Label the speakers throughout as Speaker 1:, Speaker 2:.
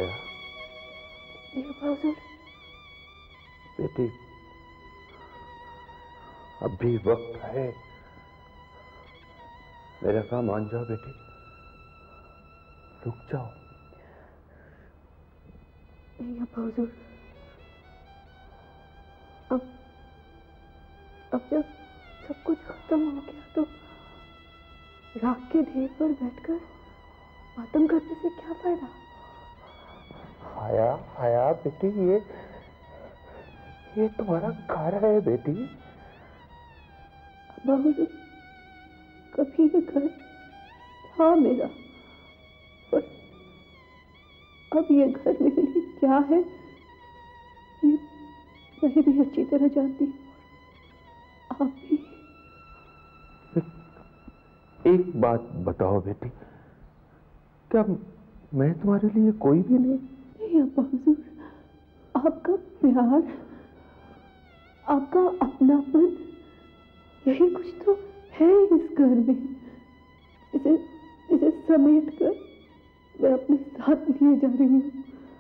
Speaker 1: आया।
Speaker 2: हुजूर।
Speaker 1: बेटी, अब भी वक्त है। मेरा काम मान जाओ बेटी, रुक जाओ।
Speaker 2: नहीं अब्बा हुजूर, अब जब सब कुछ खत्म हो गया तो राख के ढेर पर बैठकर मातम करने से क्या फायदा?
Speaker 1: आया आया बेटी, ये तुम्हारा घर है बेटी।
Speaker 2: अब्बा हुजूर, कभी ये घर था मेरा, पर अब ये घर मेरे लिए क्या है ये मैं भी अच्छी तरह जानती हूँ। आप भी।
Speaker 1: एक बात बताओ बेटी, क्या मैं तुम्हारे लिए कोई भी नहीं?
Speaker 2: नहीं अब्बा हुजूर, आपका प्यार, आपका अपनापन, यही कुछ तो है इस घर में। इसे समेट कर मैं अपने साथ लिए जा रही हूँ।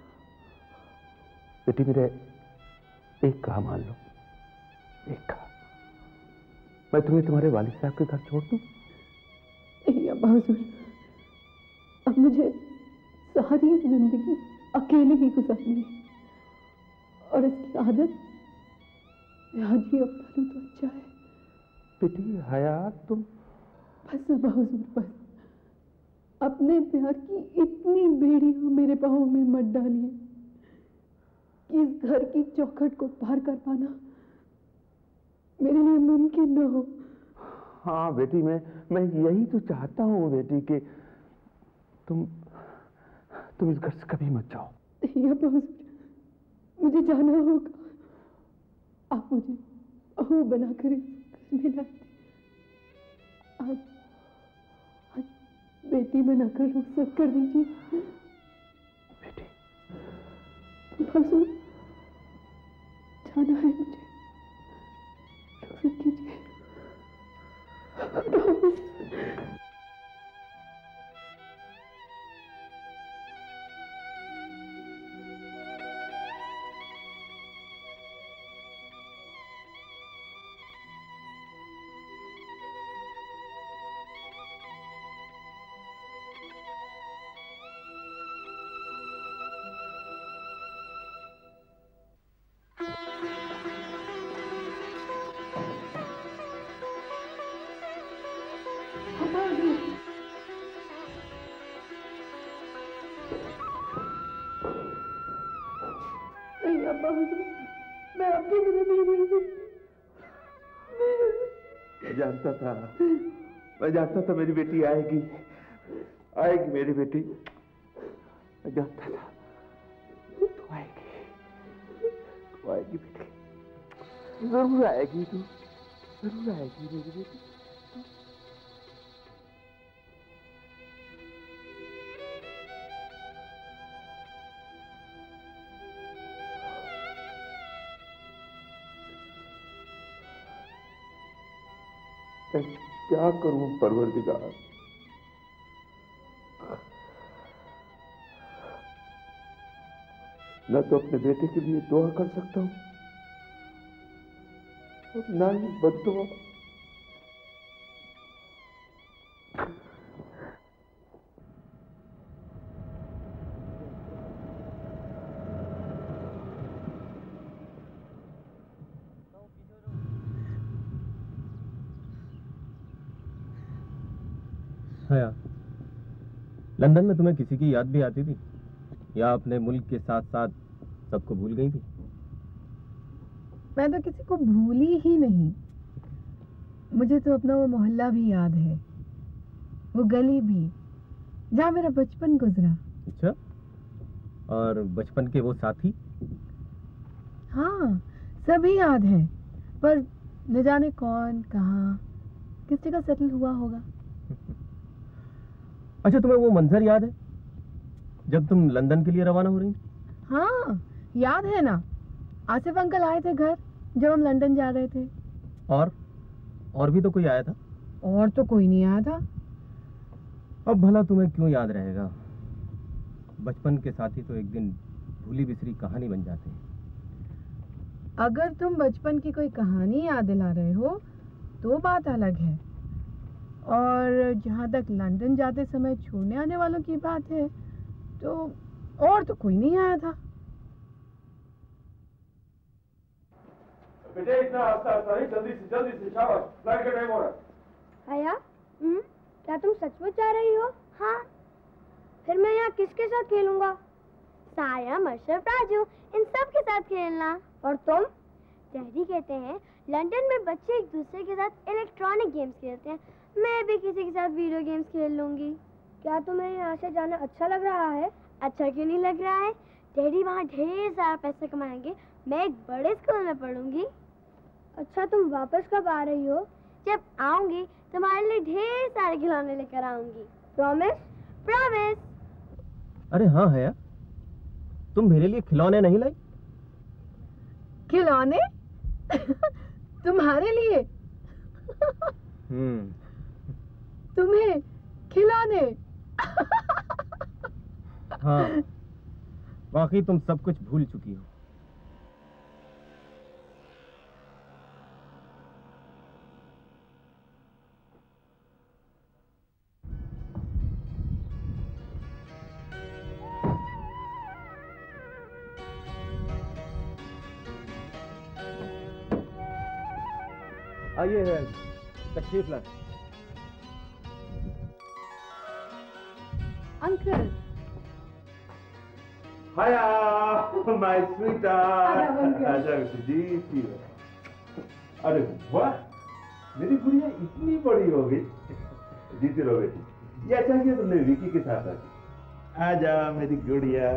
Speaker 1: बेटी, मेरे एक कहा मान लो, एक कहा। मैं तुम्हें तुम्हारे वालिद साहब के घर छोड़ दूं?
Speaker 2: नहीं अब्बा हुजूर, अब मुझे सारी जिंदगी अकेले ही गुजारनी है, और इसकी आदत मैं आज ही अपना लूं तो अच्छा है।
Speaker 1: बेटी हयात, तुम
Speaker 2: बस अब्बा हुजूर, बस अपने प्यार की इतनी बेड़ियां मेरे पांव में मत डालिए कि इस घर की चौखट को पार कर पाना मेरे लिए मुमकिन न हो।
Speaker 1: हाँ बेटी, मैं यही तो चाहता हूँ बेटी कि तुम इस घर से कभी मत जाओ।
Speaker 2: नहीं अब्बा हुजूर, मुझे जाना होगा। आप मुझे बहू बनाकर इस घर में लाए। आज बेटी बनाकर रुखसत कर दीजिए।
Speaker 1: बेटी
Speaker 2: हुजूर, जाना है मुझे, रुखसत कीजिए। नहीं अब्बा हुजूर, मैं आपके बिना नहीं रह सकती।
Speaker 1: मैं जानता था मेरी बेटी आएगी मेरी बेटी। मैं जानता था तू आएगी बेटी, जरूर आएगी, तू जरूर आएगी मेरी बेटी। मैं क्या करूं परवरदिगार, न तो अपने बेटे के लिए दुआ कर सकता हूं और ना ही बद्दुआ।
Speaker 3: हया, लंदन में तुम्हें किसी की याद भी आती थी, या अपने मुल्क के साथ साथ सबको भूल गई थी?
Speaker 2: मैं तो किसी को भूली ही नहीं। मुझे तो अपना वो मोहल्ला भी याद है, वो गली भी, जहाँ मेरा बचपन गुजरा।
Speaker 3: अच्छा, और बचपन के वो साथी?
Speaker 2: हाँ, सभी याद है, पर न जाने कौन कहाँ किस जगह सेटल हुआ होगा।
Speaker 3: अच्छा, तुम्हें वो मंजर याद है जब तुम लंदन के लिए रवाना हो रही?
Speaker 2: हाँ, याद है ना, आसिफ अंकल आए थे घर जब हम लंदन जा रहे थे।
Speaker 3: और भी तो कोई आया था?
Speaker 2: और तो कोई नहीं आया था।
Speaker 3: अब भला तुम्हें क्यों याद रहेगा? बचपन के साथी तो एक दिन भूली बिसरी कहानी बन जाते हैं।
Speaker 4: अगर तुम बचपन की कोई कहानी याद दिला रहे हो तो बात अलग है, और जहाँ तक लंदन जाते समय छोड़ने आने वालों की बात है तो और तो कोई नहीं आया था।
Speaker 1: बेटे इतना आस्ता नहीं, जल्दी से शाबाश, फ्लाइट का टाइम हो रहा है।
Speaker 5: आया? क्या तुम सचमुच जा रही हो? हाँ। फिर मैं यहाँ किसके साथ खेलूंगा? साया, मशरफ, राजू, इन सब के साथ खेलना। और तुम? डैडी कहते हैं लंदन में बच्चे एक दूसरे के साथ इलेक्ट्रॉनिक गेम्स खेलते हैं, मैं भी किसी के साथ वीडियो गेम्स खेल लूंगी। क्या तुम्हें यहाँ से जाना अच्छा लग रहा है? अच्छा क्यों नहीं लग रहा है? डैडी वहाँ ढेर सारा पैसा कमाएंगे, मैं एक बड़े स्कूल में पढ़ूंगी। अच्छा तुम वापस कब आ रही हो? जब आऊंगी तुम्हारे लिए ढेर सारे खिलौने लेकर आऊंगी। प्रॉमिस? प्रॉमिस।
Speaker 3: अरे हाँ है, तुम मेरे लिए खिलौने नहीं लाई?
Speaker 4: खिलौने? तुम्हारे लिए? तुम्हें खिलौने?
Speaker 3: हाँ, वाकई तुम सब कुछ भूल चुकी हो। आइए तशरीफ लाएं।
Speaker 4: अंकल।
Speaker 1: हाया माय स्वीटहार्ट।
Speaker 4: आजा
Speaker 1: जी। अरे वाह, मेरी गुड़िया इतनी बड़ी हो गई। जीती रहो बेटी। ये अच्छा किया तुमने विकी के साथ आके। आजा मेरी गुड़िया।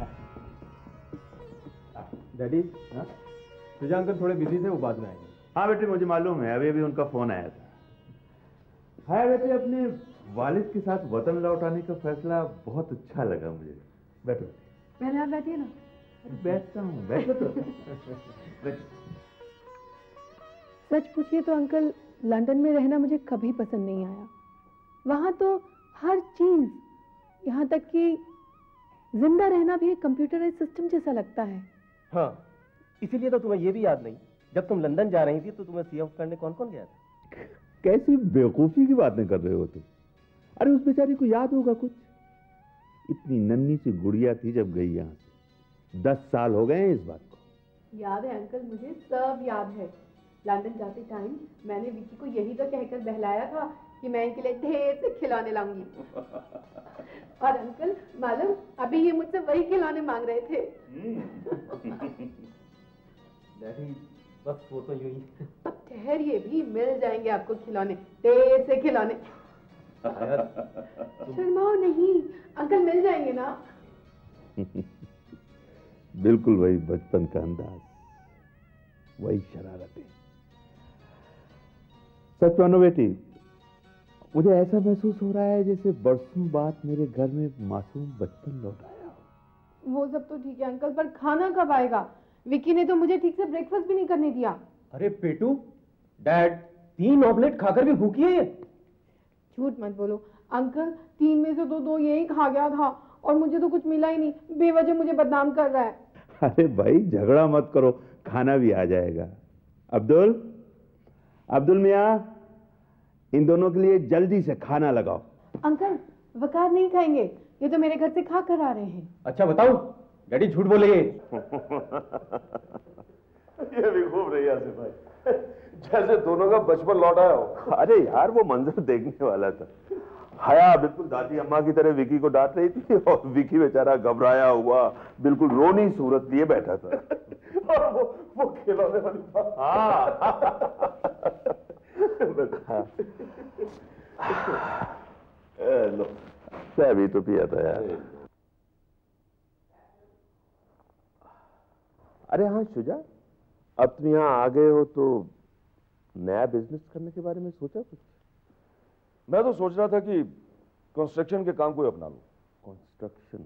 Speaker 3: डैडी, हाँ सुजा अंकल थोड़े बिजी थे, वो बाद में आएंगे।
Speaker 1: हाँ बेटे मुझे मालूम है, अभी उनका फोन आया था। हाय बेटे, अपने वालिद के साथ वतन लौटाने का फैसला बहुत अच्छा लगा मुझे। बैठो।
Speaker 4: पहले आप बैठिए ना।
Speaker 1: बैठता हूँ, बैठो तो।
Speaker 4: सच पूछिए तो अंकल, लंदन में रहना मुझे कभी पसंद नहीं आया। वहाँ तो हर चीज, यहाँ तक कि जिंदा रहना भी एक कंप्यूटराइज सिस्टम जैसा लगता है।
Speaker 3: हाँ, इसीलिए तो तुम्हें ये भी याद नहीं, जब तुम लंदन जा रही थी तो तुम्हें सी ऑफ करने कौन कौन गया था?
Speaker 1: कैसी बेवकूफी की बातें कर रहे हो तुम? अरे उस बेचारी को याद होगा कुछ? इतनी नन्ही सी गुड़िया थी जब गई यहाँ से। 10 साल हो गए हैं इस बात को।
Speaker 4: याद है अंकल, मुझे सब याद है। लंदन जाते टाइम मैंने विकी को यही तो कहकर बहलाया था कि मैं इनके लिए ढेर से खिलौने लाऊंगी। और अंकल मालूम, अभी ये मुझसे वही खिलौने मांग रहे थे।
Speaker 3: डैडी बस वो तो यूं ही।
Speaker 4: अब ठहरिए भी, मिल जाएंगे आपको खिलौने, ढेर से खिलौने। शर्माओ नहीं अंकल, मिल जाएंगे ना।
Speaker 1: बिल्कुल वही बचपन का अंदाज, वही शरारतें। सच मानो बेटी, मुझे ऐसा महसूस हो रहा है जैसे बरसों बाद मेरे घर में मासूम बचपन लौट आया हो।
Speaker 4: वो सब तो ठीक है अंकल, पर खाना कब आएगा? विकी ने तो मुझे ठीक से ब्रेकफास्ट भी नहीं करने दिया।
Speaker 3: अरे पेटू, डैड 3 ऑमलेट खाकर भी भूखी है ये।
Speaker 4: झूठ मत बोलो अंकल, 3 में से तो 2 यही खा गया था और मुझे तो कुछ मिला ही नहीं। बेवजह मुझे बदनाम कर रहा है।
Speaker 1: अरे भाई झगड़ा मत करो, खाना भी आ जाएगा। अब्दुल मियाँ, इन दोनों के लिए जल्दी से खाना लगाओ।
Speaker 4: अंकल वकार नहीं खाएंगे, ये तो मेरे घर से खा कर आ रहे हैं।
Speaker 3: अच्छा बताओ, डैडी झूठ बोलेंगे?
Speaker 1: ये भी घूम रही है आसिफ भाई, जैसे दोनों का बचपन लौट आया हो। अरे यार वो मंजर देखने वाला था। हया बिल्कुल दादी अम्मा की तरह विकी को डांट रही थी और विकी बेचारा घबराया हुआ बिल्कुल रोनी सूरत लिए बैठा था। और वो खिलौने वाली बात। लो भी तो पिया था यार। अरे हाँ शुजा, अब तुम यहाँ आ गए हो तो नया बिजनेस करने के बारे में सोचा कुछ?
Speaker 6: मैं तो सोच रहा था कि कंस्ट्रक्शन के काम कोई अपना लूं।
Speaker 1: कंस्ट्रक्शन?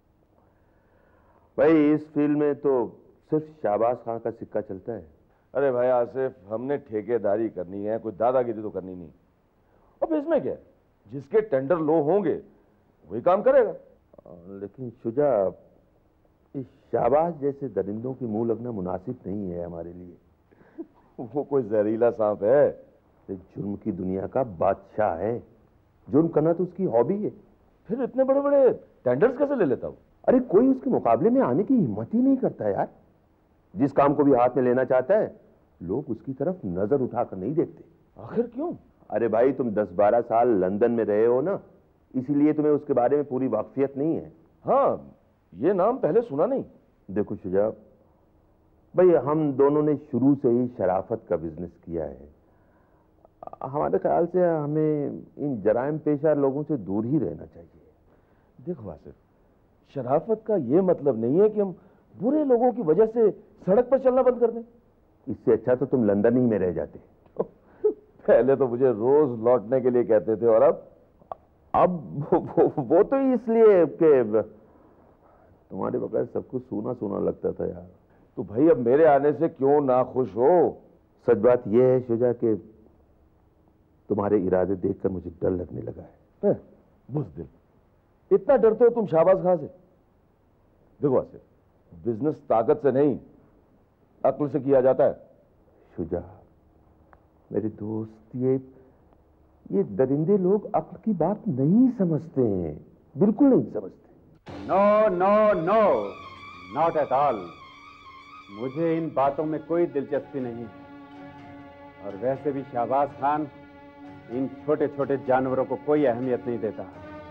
Speaker 1: भाई इस फील्ड में तो सिर्फ शाहबाज खान का सिक्का चलता है।
Speaker 6: अरे भाई आसिफ, हमने ठेकेदारी करनी है, कोई दादागिरी तो करनी नहीं। अब इसमें क्या है, जिसके टेंडर लो होंगे वही काम करेगा।
Speaker 1: लेकिन शुजा, इस शाहबाज जैसे दरिंदों की मुंह लगना मुनासिब नहीं है हमारे लिए।
Speaker 6: वो कोई जहरीला सांप है।
Speaker 1: ये जुर्म की दुनिया का बादशाह है, जुर्म करना तो उसकी हॉबी है।
Speaker 6: फिर इतने बड़े बड़े टेंडर्स कैसे ले लेता हूँ?
Speaker 1: अरे कोई उसके मुकाबले में आने की हिम्मत ही नहीं करता यार। जिस काम को भी हाथ में लेना चाहता है, लोग उसकी तरफ नजर उठाकर नहीं देखते।
Speaker 6: आखिर क्यों?
Speaker 1: अरे भाई, तुम 10-12 साल लंदन में रहे हो ना, इसीलिए तुम्हें उसके बारे में पूरी वाकफियत नहीं है।
Speaker 6: हाँ, ये नाम पहले सुना नहीं।
Speaker 1: देखो शुजा भाई, हम दोनों ने शुरू से ही शराफत का बिजनेस किया है। हमारे ख्याल से हमें इन जराइम पेशा लोगों से दूर ही रहना चाहिए।
Speaker 6: देखो आसिफ, शराफत का ये मतलब नहीं है कि हम बुरे लोगों की वजह से सड़क पर चलना बंद कर दें।
Speaker 1: इससे अच्छा तो तुम लंदन ही में रह जाते।
Speaker 6: पहले तो मुझे रोज लौटने के लिए कहते थे, और
Speaker 1: अब वो तो इसलिए कि तुम्हारे बगैर सब कुछ सूना सूना लगता था यार।
Speaker 6: तो भाई अब मेरे आने से क्यों ना खुश हो?
Speaker 1: सच बात यह है शुजा कि तुम्हारे इरादे देखकर मुझे डर लगने लगा है।
Speaker 6: बुज़दिल, इतना डरते हो तुम शाहबाज खां से? देखो आसिफ, बिजनेस ताकत से नहीं, अक्ल से किया जाता है।
Speaker 1: शुजा मेरे दोस्त, ये दरिंदे लोग अक्ल की बात नहीं समझते हैं, बिल्कुल नहीं समझते।
Speaker 7: No no no, not at all. मुझे इन बातों में कोई दिलचस्पी नहीं है। और वैसे भी शाहबाज खान इन छोटे छोटे जानवरों को कोई अहमियत नहीं देता।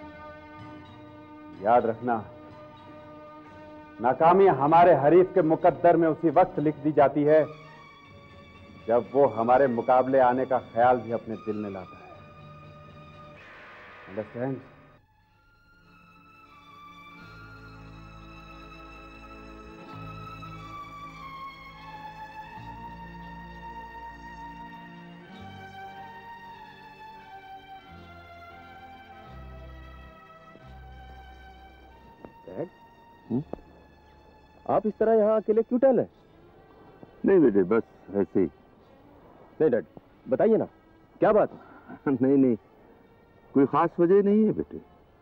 Speaker 7: याद रखना, नाकामी हमारे हरीफ के मुकद्दर में उसी वक्त लिख दी जाती है जब वो हमारे मुकाबले आने का ख्याल भी अपने दिल में लाता है। अंडरस्टैंड?
Speaker 3: आप इस तरह यहाँ अकेले क्यों टहले?
Speaker 1: नहीं बेटे, बस ऐसे ही।
Speaker 3: नहीं डैड, बताइए ना, क्या बात है?
Speaker 1: नहीं नहीं, कोई खास वजह नहीं है बेटे।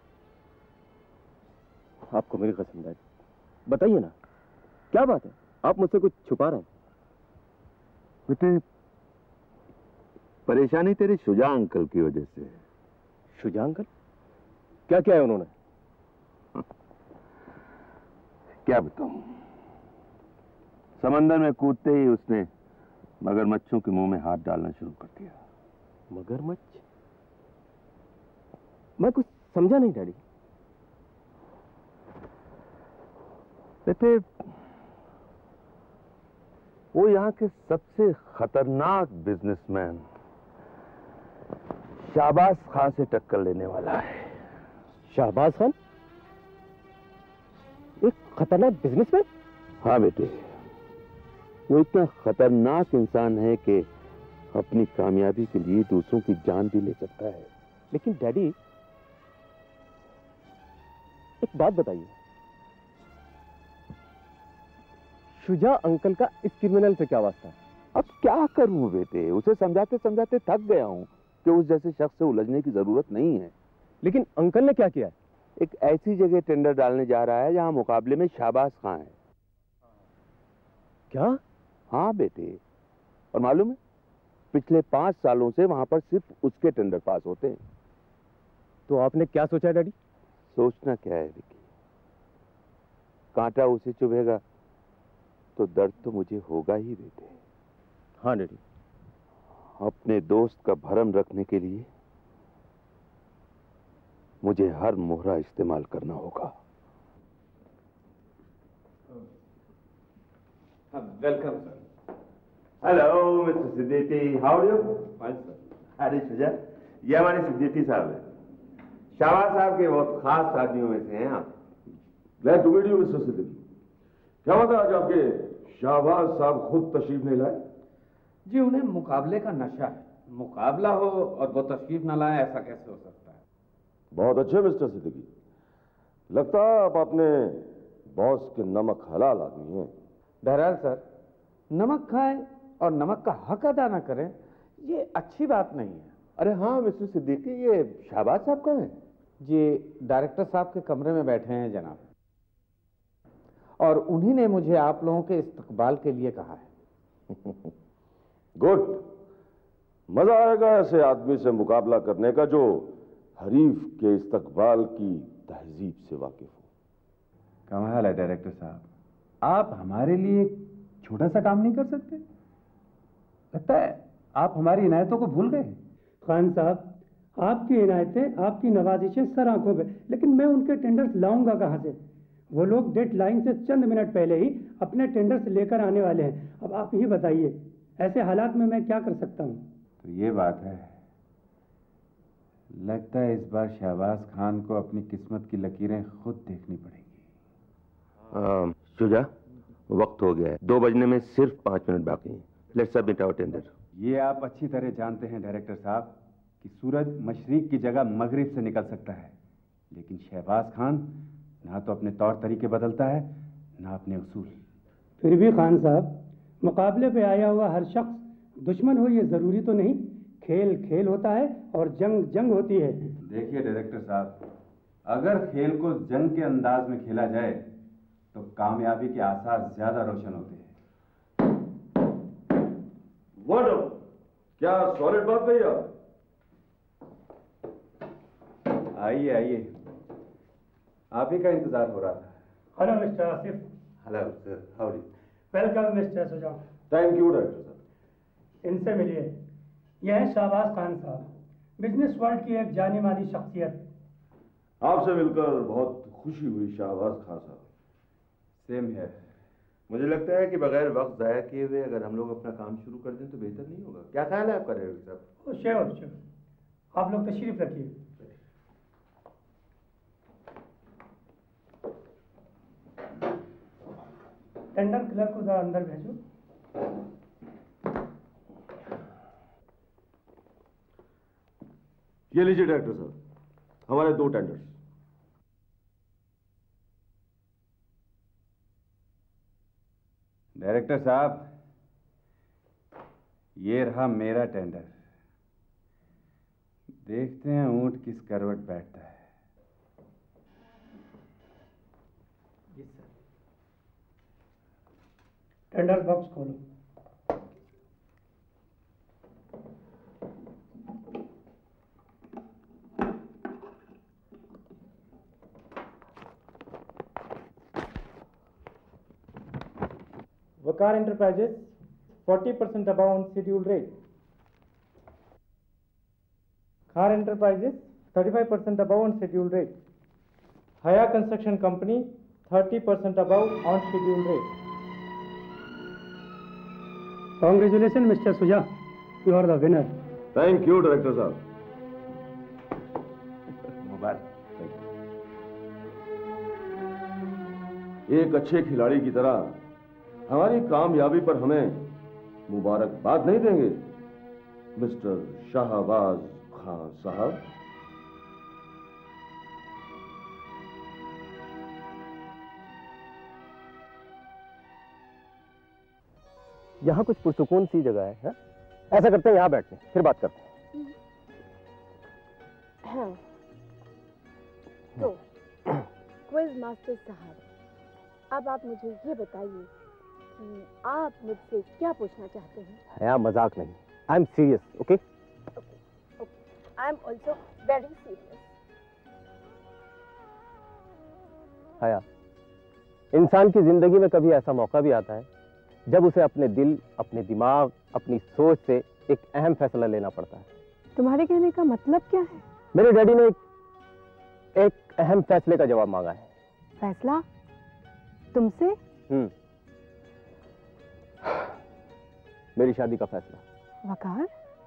Speaker 3: आपको मेरी कसम डैड, बताइए ना, क्या बात है? आप मुझसे कुछ छुपा रहे हैं।
Speaker 1: बेटे, परेशानी तेरे शुजा अंकल की वजह से है।
Speaker 3: शुजा अंकल? क्या क्या है उन्होंने?
Speaker 1: क्या बताऊं, समंदर में कूदते ही उसने मगरमच्छों के मुंह में हाथ डालना शुरू कर दिया।
Speaker 3: मगरमच्छ? मैं कुछ समझा नहीं डैडी।
Speaker 1: बेटे, वो यहाँ के सबसे खतरनाक बिजनेसमैन शाहबाज खां से टक्कर लेने वाला है।
Speaker 3: शाहबाज खान? एक खतरनाक बिजनेसमैन?
Speaker 1: हाँ बेटे, वो इतना खतरनाक इंसान है कि अपनी कामयाबी के लिए दूसरों की जान भी ले सकता है।
Speaker 3: लेकिन डैडी, एक बात बताइए, शुजा अंकल का इस क्रिमिनल से क्या वास्ता है?
Speaker 1: अब क्या करूं बेटे, उसे समझाते समझाते थक गया हूं कि उस जैसे शख्स से उलझने की जरूरत नहीं है।
Speaker 3: लेकिन अंकल ने क्या किया है?
Speaker 1: एक ऐसी जगह टेंडर डालने जा रहा है जहां मुकाबले में शाहबाज खां है।
Speaker 3: क्या?
Speaker 1: हाँ बेटे, और मालूम है, पिछले 5 सालों से वहां पर सिर्फ उसके टेंडर पास होते हैं।
Speaker 3: तो आपने क्या सोचा है डैडी?
Speaker 1: सोचना क्या है विकी, कांटा उसे चुभेगा तो दर्द तो मुझे होगा ही बेटे।
Speaker 3: हाँ डैडी।
Speaker 1: अपने दोस्त का भरम रखने के लिए मुझे हर मोहरा इस्तेमाल करना होगा।
Speaker 3: Welcome sir.
Speaker 1: Hello mister Siddiqui, how are you?
Speaker 3: Fine sir.
Speaker 1: अरे शुजा, ये हमारे सिद्दीकी साहब है, शाहबाज साहब के बहुत खास आदमियों में से हैं आप।
Speaker 6: Glad to meet you mister Siddiqui. क्या बात है, आज आपके शाहबाज साहब खुद तशरीफ नहीं लाए?
Speaker 8: जी, उन्हें मुकाबले का नशा है। मुकाबला हो और वो तशरीफ न लाए, ऐसा कैसे हो सकता है?
Speaker 6: बहुत अच्छे मिस्टर सिद्दीकी, लगता है आप अपने बॉस के नमक हलाल आदमी हैं।
Speaker 8: बहरहाल सर, नमक खाएं और नमक का हक अदा न करें, ये अच्छी बात नहीं है।
Speaker 1: अरे हाँ मिस्टर सिद्दीकी, ये शाहबाज साहब कहाँ हैं?
Speaker 8: जी डायरेक्टर साहब के कमरे में बैठे हैं जनाब, और उन्हीं ने मुझे आप लोगों के इस्तकबाल के लिए कहा है।
Speaker 6: गुड, मजा आएगा ऐसे आदमी से मुकाबला करने का जो हरीफ के इस्तकबाल की तहजीब से वाकिफ हो।
Speaker 7: कमाल है डायरेक्टर साहब, आप हमारे लिए एक छोटा सा काम नहीं कर सकते? लगता है आप हमारी इनायतों को भूल गए।
Speaker 9: खान साहब, आपकी इनायतें, आपकी नवाजिशें सर आंखों पे, लेकिन मैं उनके टेंडर्स लाऊंगा कहाँ से? वो लोग डेडलाइन से चंद मिनट पहले ही अपने टेंडर्स लेकर आने वाले हैं। अब आप ही बताइए, ऐसे हालात में मैं क्या कर सकता हूँ?
Speaker 7: तो ये बात है, लगता है इस बार शहबाज खान को अपनी किस्मत की लकीरें खुद देखनी पड़ेंगी।
Speaker 1: शुजा, वक्त हो गया है, 2 बजने में सिर्फ 5 मिनट बाकी हैं। Let's submit our tender.
Speaker 7: ये आप अच्छी तरह जानते हैं डायरेक्टर साहब कि सूरज मशरिक की जगह मगरिब से निकल सकता है, लेकिन शहबाज खान ना तो अपने तौर तरीके बदलता है ना अपने उसूल।
Speaker 9: फिर भी खान साहब, मुकाबले पे आया हुआ हर शख्स दुश्मन हो ये जरूरी तो नहीं। खेल खेल होता है और जंग जंग होती है।
Speaker 7: देखिए डायरेक्टर साहब, अगर खेल को जंग के अंदाज में खेला जाए तो कामयाबी के आसार ज्यादा रोशन होते हैं।
Speaker 6: वंडरफुल, क्या सॉलिड बात कही आप।
Speaker 7: आइए आइए, आप ही का इंतजार हो रहा था।
Speaker 9: Hello mister Asif.
Speaker 1: Hello sir, how do.
Speaker 9: Welcome mister Sujan.
Speaker 6: Thank you director साहब।
Speaker 9: इनसे मिलिए, यह है शहबाज खान साहब, बिजनेस वर्ल्ड की एक जानी मानी शख्सियत।
Speaker 6: आपसे मिलकर बहुत खुशी हुई शहबाज खान साहब।
Speaker 7: सेम है।
Speaker 1: मुझे लगता है कि बगैर वक्त जाया किए हुए अगर हम लोग अपना काम शुरू कर दें तो बेहतर नहीं होगा। क्या ख्याल है आपका डायरेक्टर साहब?
Speaker 9: श्योर श्योर, आप लोग तशरीफ रखिए। टेंडर क्लर्क को जरा अंदर भेजो।
Speaker 6: ये लीजिए डायरेक्टर साहब, हमारे 2 टेंडर्स।
Speaker 7: डायरेक्टर साहब, ये रहा मेरा टेंडर। देखते हैं ऊंट किस करवट बैठता है।
Speaker 9: जी सर। टेंडर बॉक्स खोलो।
Speaker 10: Vakar Enterprises, 40% above on schedule rate. Khar Enterprises, 35% above on schedule rate. Haya Construction Company, 30% above on schedule rate.
Speaker 9: Congratulations, Mr. Suja. You are the winner.
Speaker 6: Thank you director साहब।
Speaker 1: मुबारक।
Speaker 6: एक अच्छे खिलाड़ी की तरह हमारी कामयाबी पर हमें मुबारकबाद नहीं देंगे मिस्टर शहबाज खान साहब?
Speaker 3: यहाँ कुछ पुरसुकून सी जगह है, हा? ऐसा करते हैं यहाँ बैठते हैं, फिर बात करते हैं।
Speaker 4: हाँ। तो क्विज मास्टर साहब, अब आप मुझे ये बताइए कि आप मुझसे क्या पूछना चाहते हैं?
Speaker 3: यहाँ मजाक नहीं, I am serious, okay?
Speaker 4: I am also very serious.
Speaker 3: Haya, इंसान की जिंदगी में कभी ऐसा मौका भी आता है जब उसे अपने दिल, अपने दिमाग, अपनी सोच से एक अहम फैसला लेना पड़ता है।
Speaker 4: तुम्हारे कहने का मतलब क्या है?
Speaker 3: मेरे डैडी ने एक अहम फैसले का जवाब मांगा है।
Speaker 4: फैसला? तुमसे?
Speaker 3: मेरी शादी का फैसला।
Speaker 4: वकार?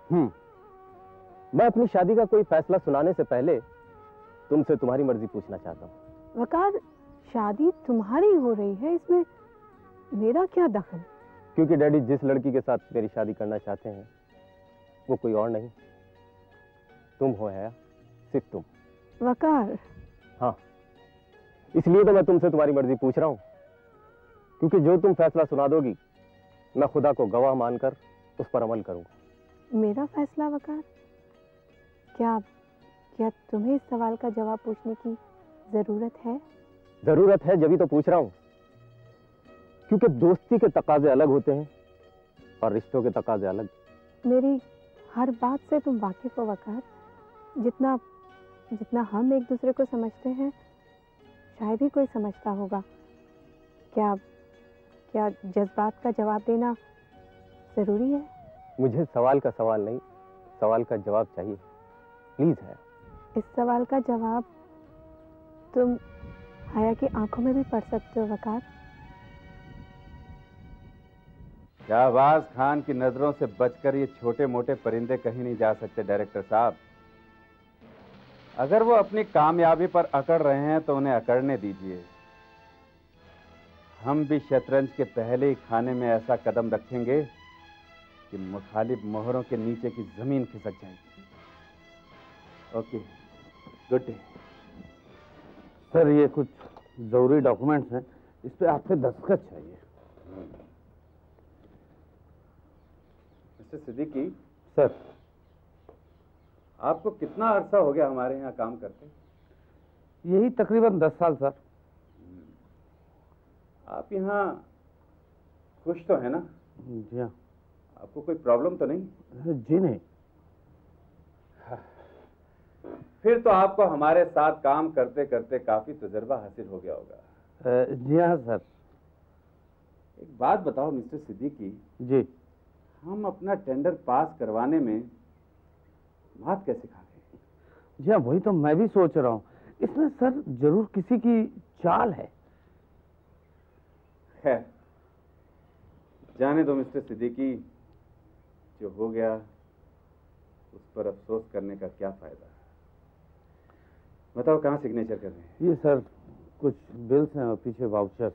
Speaker 3: मैं अपनी शादी का कोई फैसला सुनाने से पहले तुमसे तुम्हारी मर्जी पूछना चाहता हूँ।
Speaker 4: वकार, शादी तुम्हारी हो रही है, इसमें मेरा क्या दखल?
Speaker 3: क्योंकि डैडी जिस लड़की के साथ मेरी शादी करना चाहते हैं वो कोई और नहीं, तुम हो है, सिर्फ तुम।
Speaker 4: वकार?
Speaker 3: हाँ, इसलिए तो मैं तुमसे तुम्हारी मर्जी पूछ रहा हूँ, क्योंकि जो तुम फैसला सुना दोगी मैं खुदा को गवाह मानकर उस पर अमल करूंगा।
Speaker 4: मेरा फैसला वकार? क्या
Speaker 2: क्या तुम्हें इस सवाल का जवाब पूछने की जरूरत है?
Speaker 3: जरूरत है, जभी तो पूछ रहा हूं। क्योंकि दोस्ती के तकाजे अलग होते हैं और रिश्तों के तकाजे अलग।
Speaker 2: मेरी हर बात से तुम वाकिफ हो वकार। जितना जितना हम एक दूसरे को समझते हैं शायद ही कोई समझता होगा। क्या क्या जज्बात का जवाब देना जरूरी है?
Speaker 3: मुझे सवाल का सवाल नहीं, सवाल का जवाब चाहिए, प्लीज है।
Speaker 2: इस सवाल का जवाब तुम हया की आंखों में भी पढ़ सकते हो वकार।
Speaker 7: शाहबाज खान की नजरों से बचकर ये छोटे मोटे परिंदे कहीं नहीं जा सकते डायरेक्टर साहब। अगर वो अपनी कामयाबी पर अकड़ रहे हैं तो उन्हें अकड़ने दीजिए। हम भी शतरंज के पहले ही खाने में ऐसा कदम रखेंगे कि मुखालिफ मोहरों के नीचे की जमीन खिसक जाएगी। Okay, good day.
Speaker 8: सर ये कुछ जरूरी डॉक्यूमेंट्स हैं, इस पे आपसे दस्तखत चाहिए।
Speaker 7: मिस्टर सिद्दीकी
Speaker 8: सर,
Speaker 7: आपको कितना अरसा हो गया हमारे यहाँ काम करते?
Speaker 8: यही तकरीबन 10 साल सर।
Speaker 7: आप यहाँ खुश तो है ना?
Speaker 8: जी हाँ।
Speaker 7: आपको कोई प्रॉब्लम तो नहीं?
Speaker 8: जी नहीं।
Speaker 7: फिर तो आपको हमारे साथ काम करते करते काफी तजुर्बा हासिल हो गया होगा।
Speaker 8: जी हाँ सर।
Speaker 7: एक बात बताओ मिस्टर सिद्दीकी
Speaker 8: जी,
Speaker 7: हम अपना टेंडर पास करवाने में मात कैसे खा गए?
Speaker 8: जी हाँ, वही तो मैं भी सोच रहा हूँ। इसमें सर जरूर किसी की चाल है।
Speaker 7: खैर, जाने दो मिस्टर सिद्दीकी, जो हो गया उस पर अफसोस करने का क्या फायदा। बताओ कहाँ सिग्नेचर कर रहे हैं?
Speaker 8: ये सर कुछ बिल्स हैं और पीछे वाउचर्स।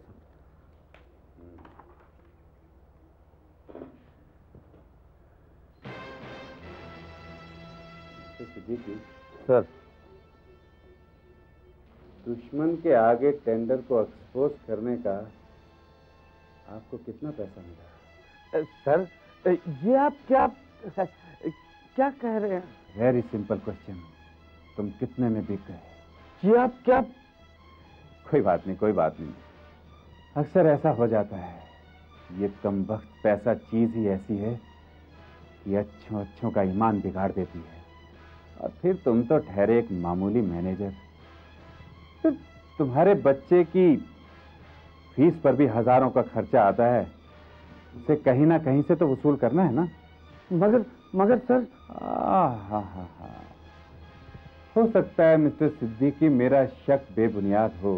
Speaker 7: सिद्दीकी
Speaker 8: सर,
Speaker 7: दुश्मन के आगे टेंडर को एक्सपोज करने का आपको कितना पैसा मिला?
Speaker 8: सर ये आप क्या कह रहे हैं?
Speaker 7: वेरी सिंपल क्वेश्चन, तुम कितने में बिक गए?
Speaker 8: ये आप क्या?
Speaker 7: कोई बात नहीं, कोई बात नहीं, अक्सर ऐसा हो जाता है। ये कमबख्त पैसा चीज ही ऐसी है कि अच्छों अच्छों का ईमान बिगाड़ देती है। और फिर तुम तो ठहरे एक मामूली मैनेजर, फिर तुम्हारे बच्चे की फीस पर भी हजारों का खर्चा आता है, उसे कहीं ना कहीं से तो वसूल करना है ना।
Speaker 8: मगर सर,
Speaker 7: हाँ, हो सकता है मिस्टर सिद्दीकी मेरा शक बेबुनियाद हो,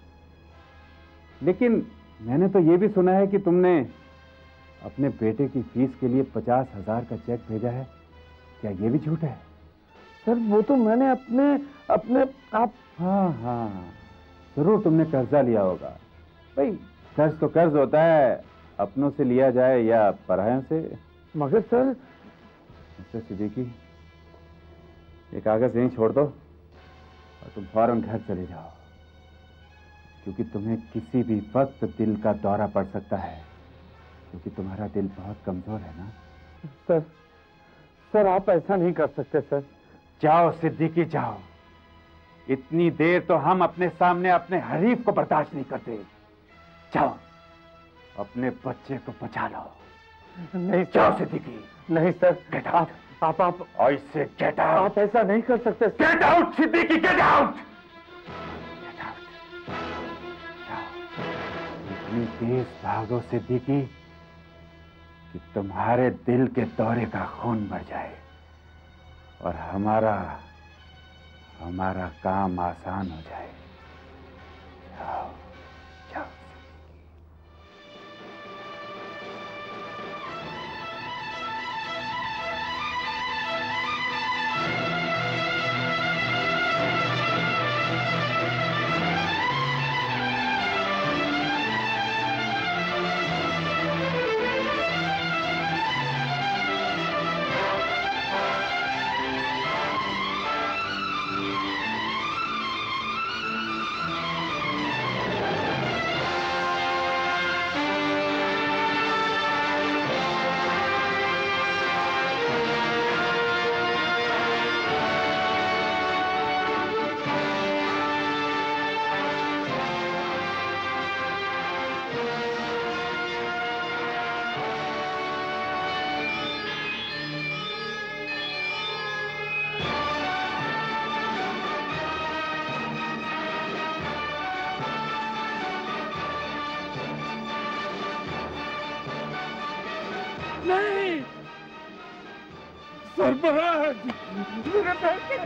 Speaker 7: लेकिन मैंने तो ये भी सुना है कि तुमने अपने बेटे की फीस के लिए 50,000 का चेक भेजा है। क्या ये भी झूठ है?
Speaker 8: सर वो तो मैंने अपने आप।
Speaker 7: हाँ, जरूर तुमने कर्जा लिया होगा। भाई कर्ज तो कर्ज होता है, अपनों से लिया जाए या परायों से।
Speaker 8: मगर सर,
Speaker 7: मिस्टर सिद्दीकी, ये कागज यहीं छोड़ दो और तुम फौरन घर चले जाओ, क्योंकि तुम्हें किसी भी वक्त दिल का दौरा पड़ सकता है, क्योंकि तुम्हारा दिल बहुत कमजोर है ना।
Speaker 8: सर आप ऐसा नहीं कर सकते सर।
Speaker 7: जाओ सिद्दीकी जाओ, इतनी देर तो हम अपने सामने अपने हरीफ को बर्दाश्त नहीं करते। जाओ, अपने बच्चे को बचा लो।
Speaker 8: नहीं
Speaker 7: जाओ सिद्दीकी।
Speaker 8: नहीं सर,
Speaker 7: गेट आउट।
Speaker 8: आप
Speaker 7: ऐसे गेट आउट।
Speaker 8: आप ऐसा नहीं कर सकते।
Speaker 7: Get out Siddiqui, get out. इतनी तेज भागो सिद्दीकी कि तुम्हारे दिल के दौरे का खून बढ़ जाए और हमारा काम आसान हो जाए। जाओ जाओ।
Speaker 11: नहीं, सरफराज, मेरे बेटे।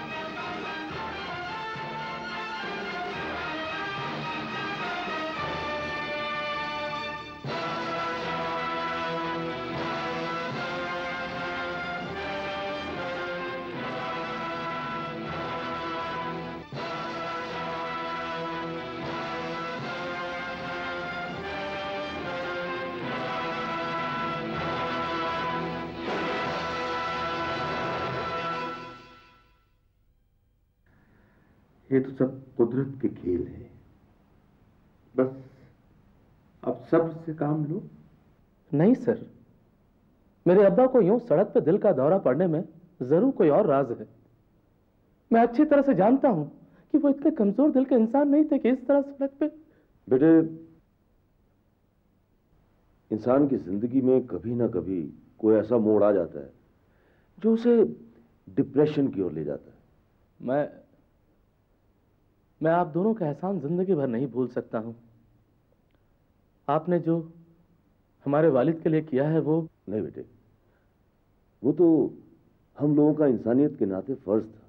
Speaker 1: ये तो सब कुदरत के खेल है। बस अब सब्र से काम लो।
Speaker 12: नहीं सर, मेरे अब्बा को यूं सड़क पे दिल का दौरा पड़ने में जरूर कोई और राज है। मैं अच्छी तरह से जानता हूं कि वो इतने कमजोर दिल के इंसान नहीं थे कि इस तरह सड़क पे।
Speaker 6: बेटे, इंसान की जिंदगी में कभी ना कभी कोई ऐसा मोड़ आ जाता है जो उसे डिप्रेशन की ओर ले जाता है।
Speaker 12: मैं आप दोनों का एहसान जिंदगी भर नहीं भूल सकता हूं। आपने जो हमारे वालिद के लिए किया है वो।
Speaker 6: नहीं बेटे, वो तो हम लोगों का इंसानियत के नाते फर्ज था।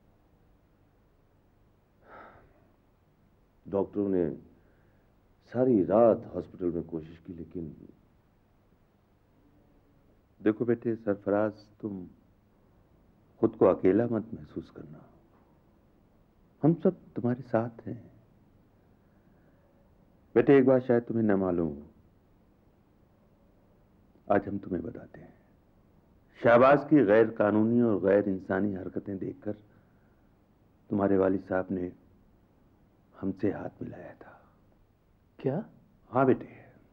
Speaker 6: डॉक्टरों ने सारी रात हॉस्पिटल में कोशिश की, लेकिन
Speaker 1: देखो बेटे सरफराज, तुम खुद को अकेला मत महसूस करना। हम सब तुम्हारे साथ हैं। बेटे एक बात शायद तुम्हें न मालूम हो, आज हम तुम्हें बताते हैं। शहबाज की गैर कानूनी और गैर इंसानी हरकतें देखकर तुम्हारे वालिद साहब ने हमसे हाथ मिलाया था।
Speaker 12: क्या?
Speaker 1: हाँ बेटे,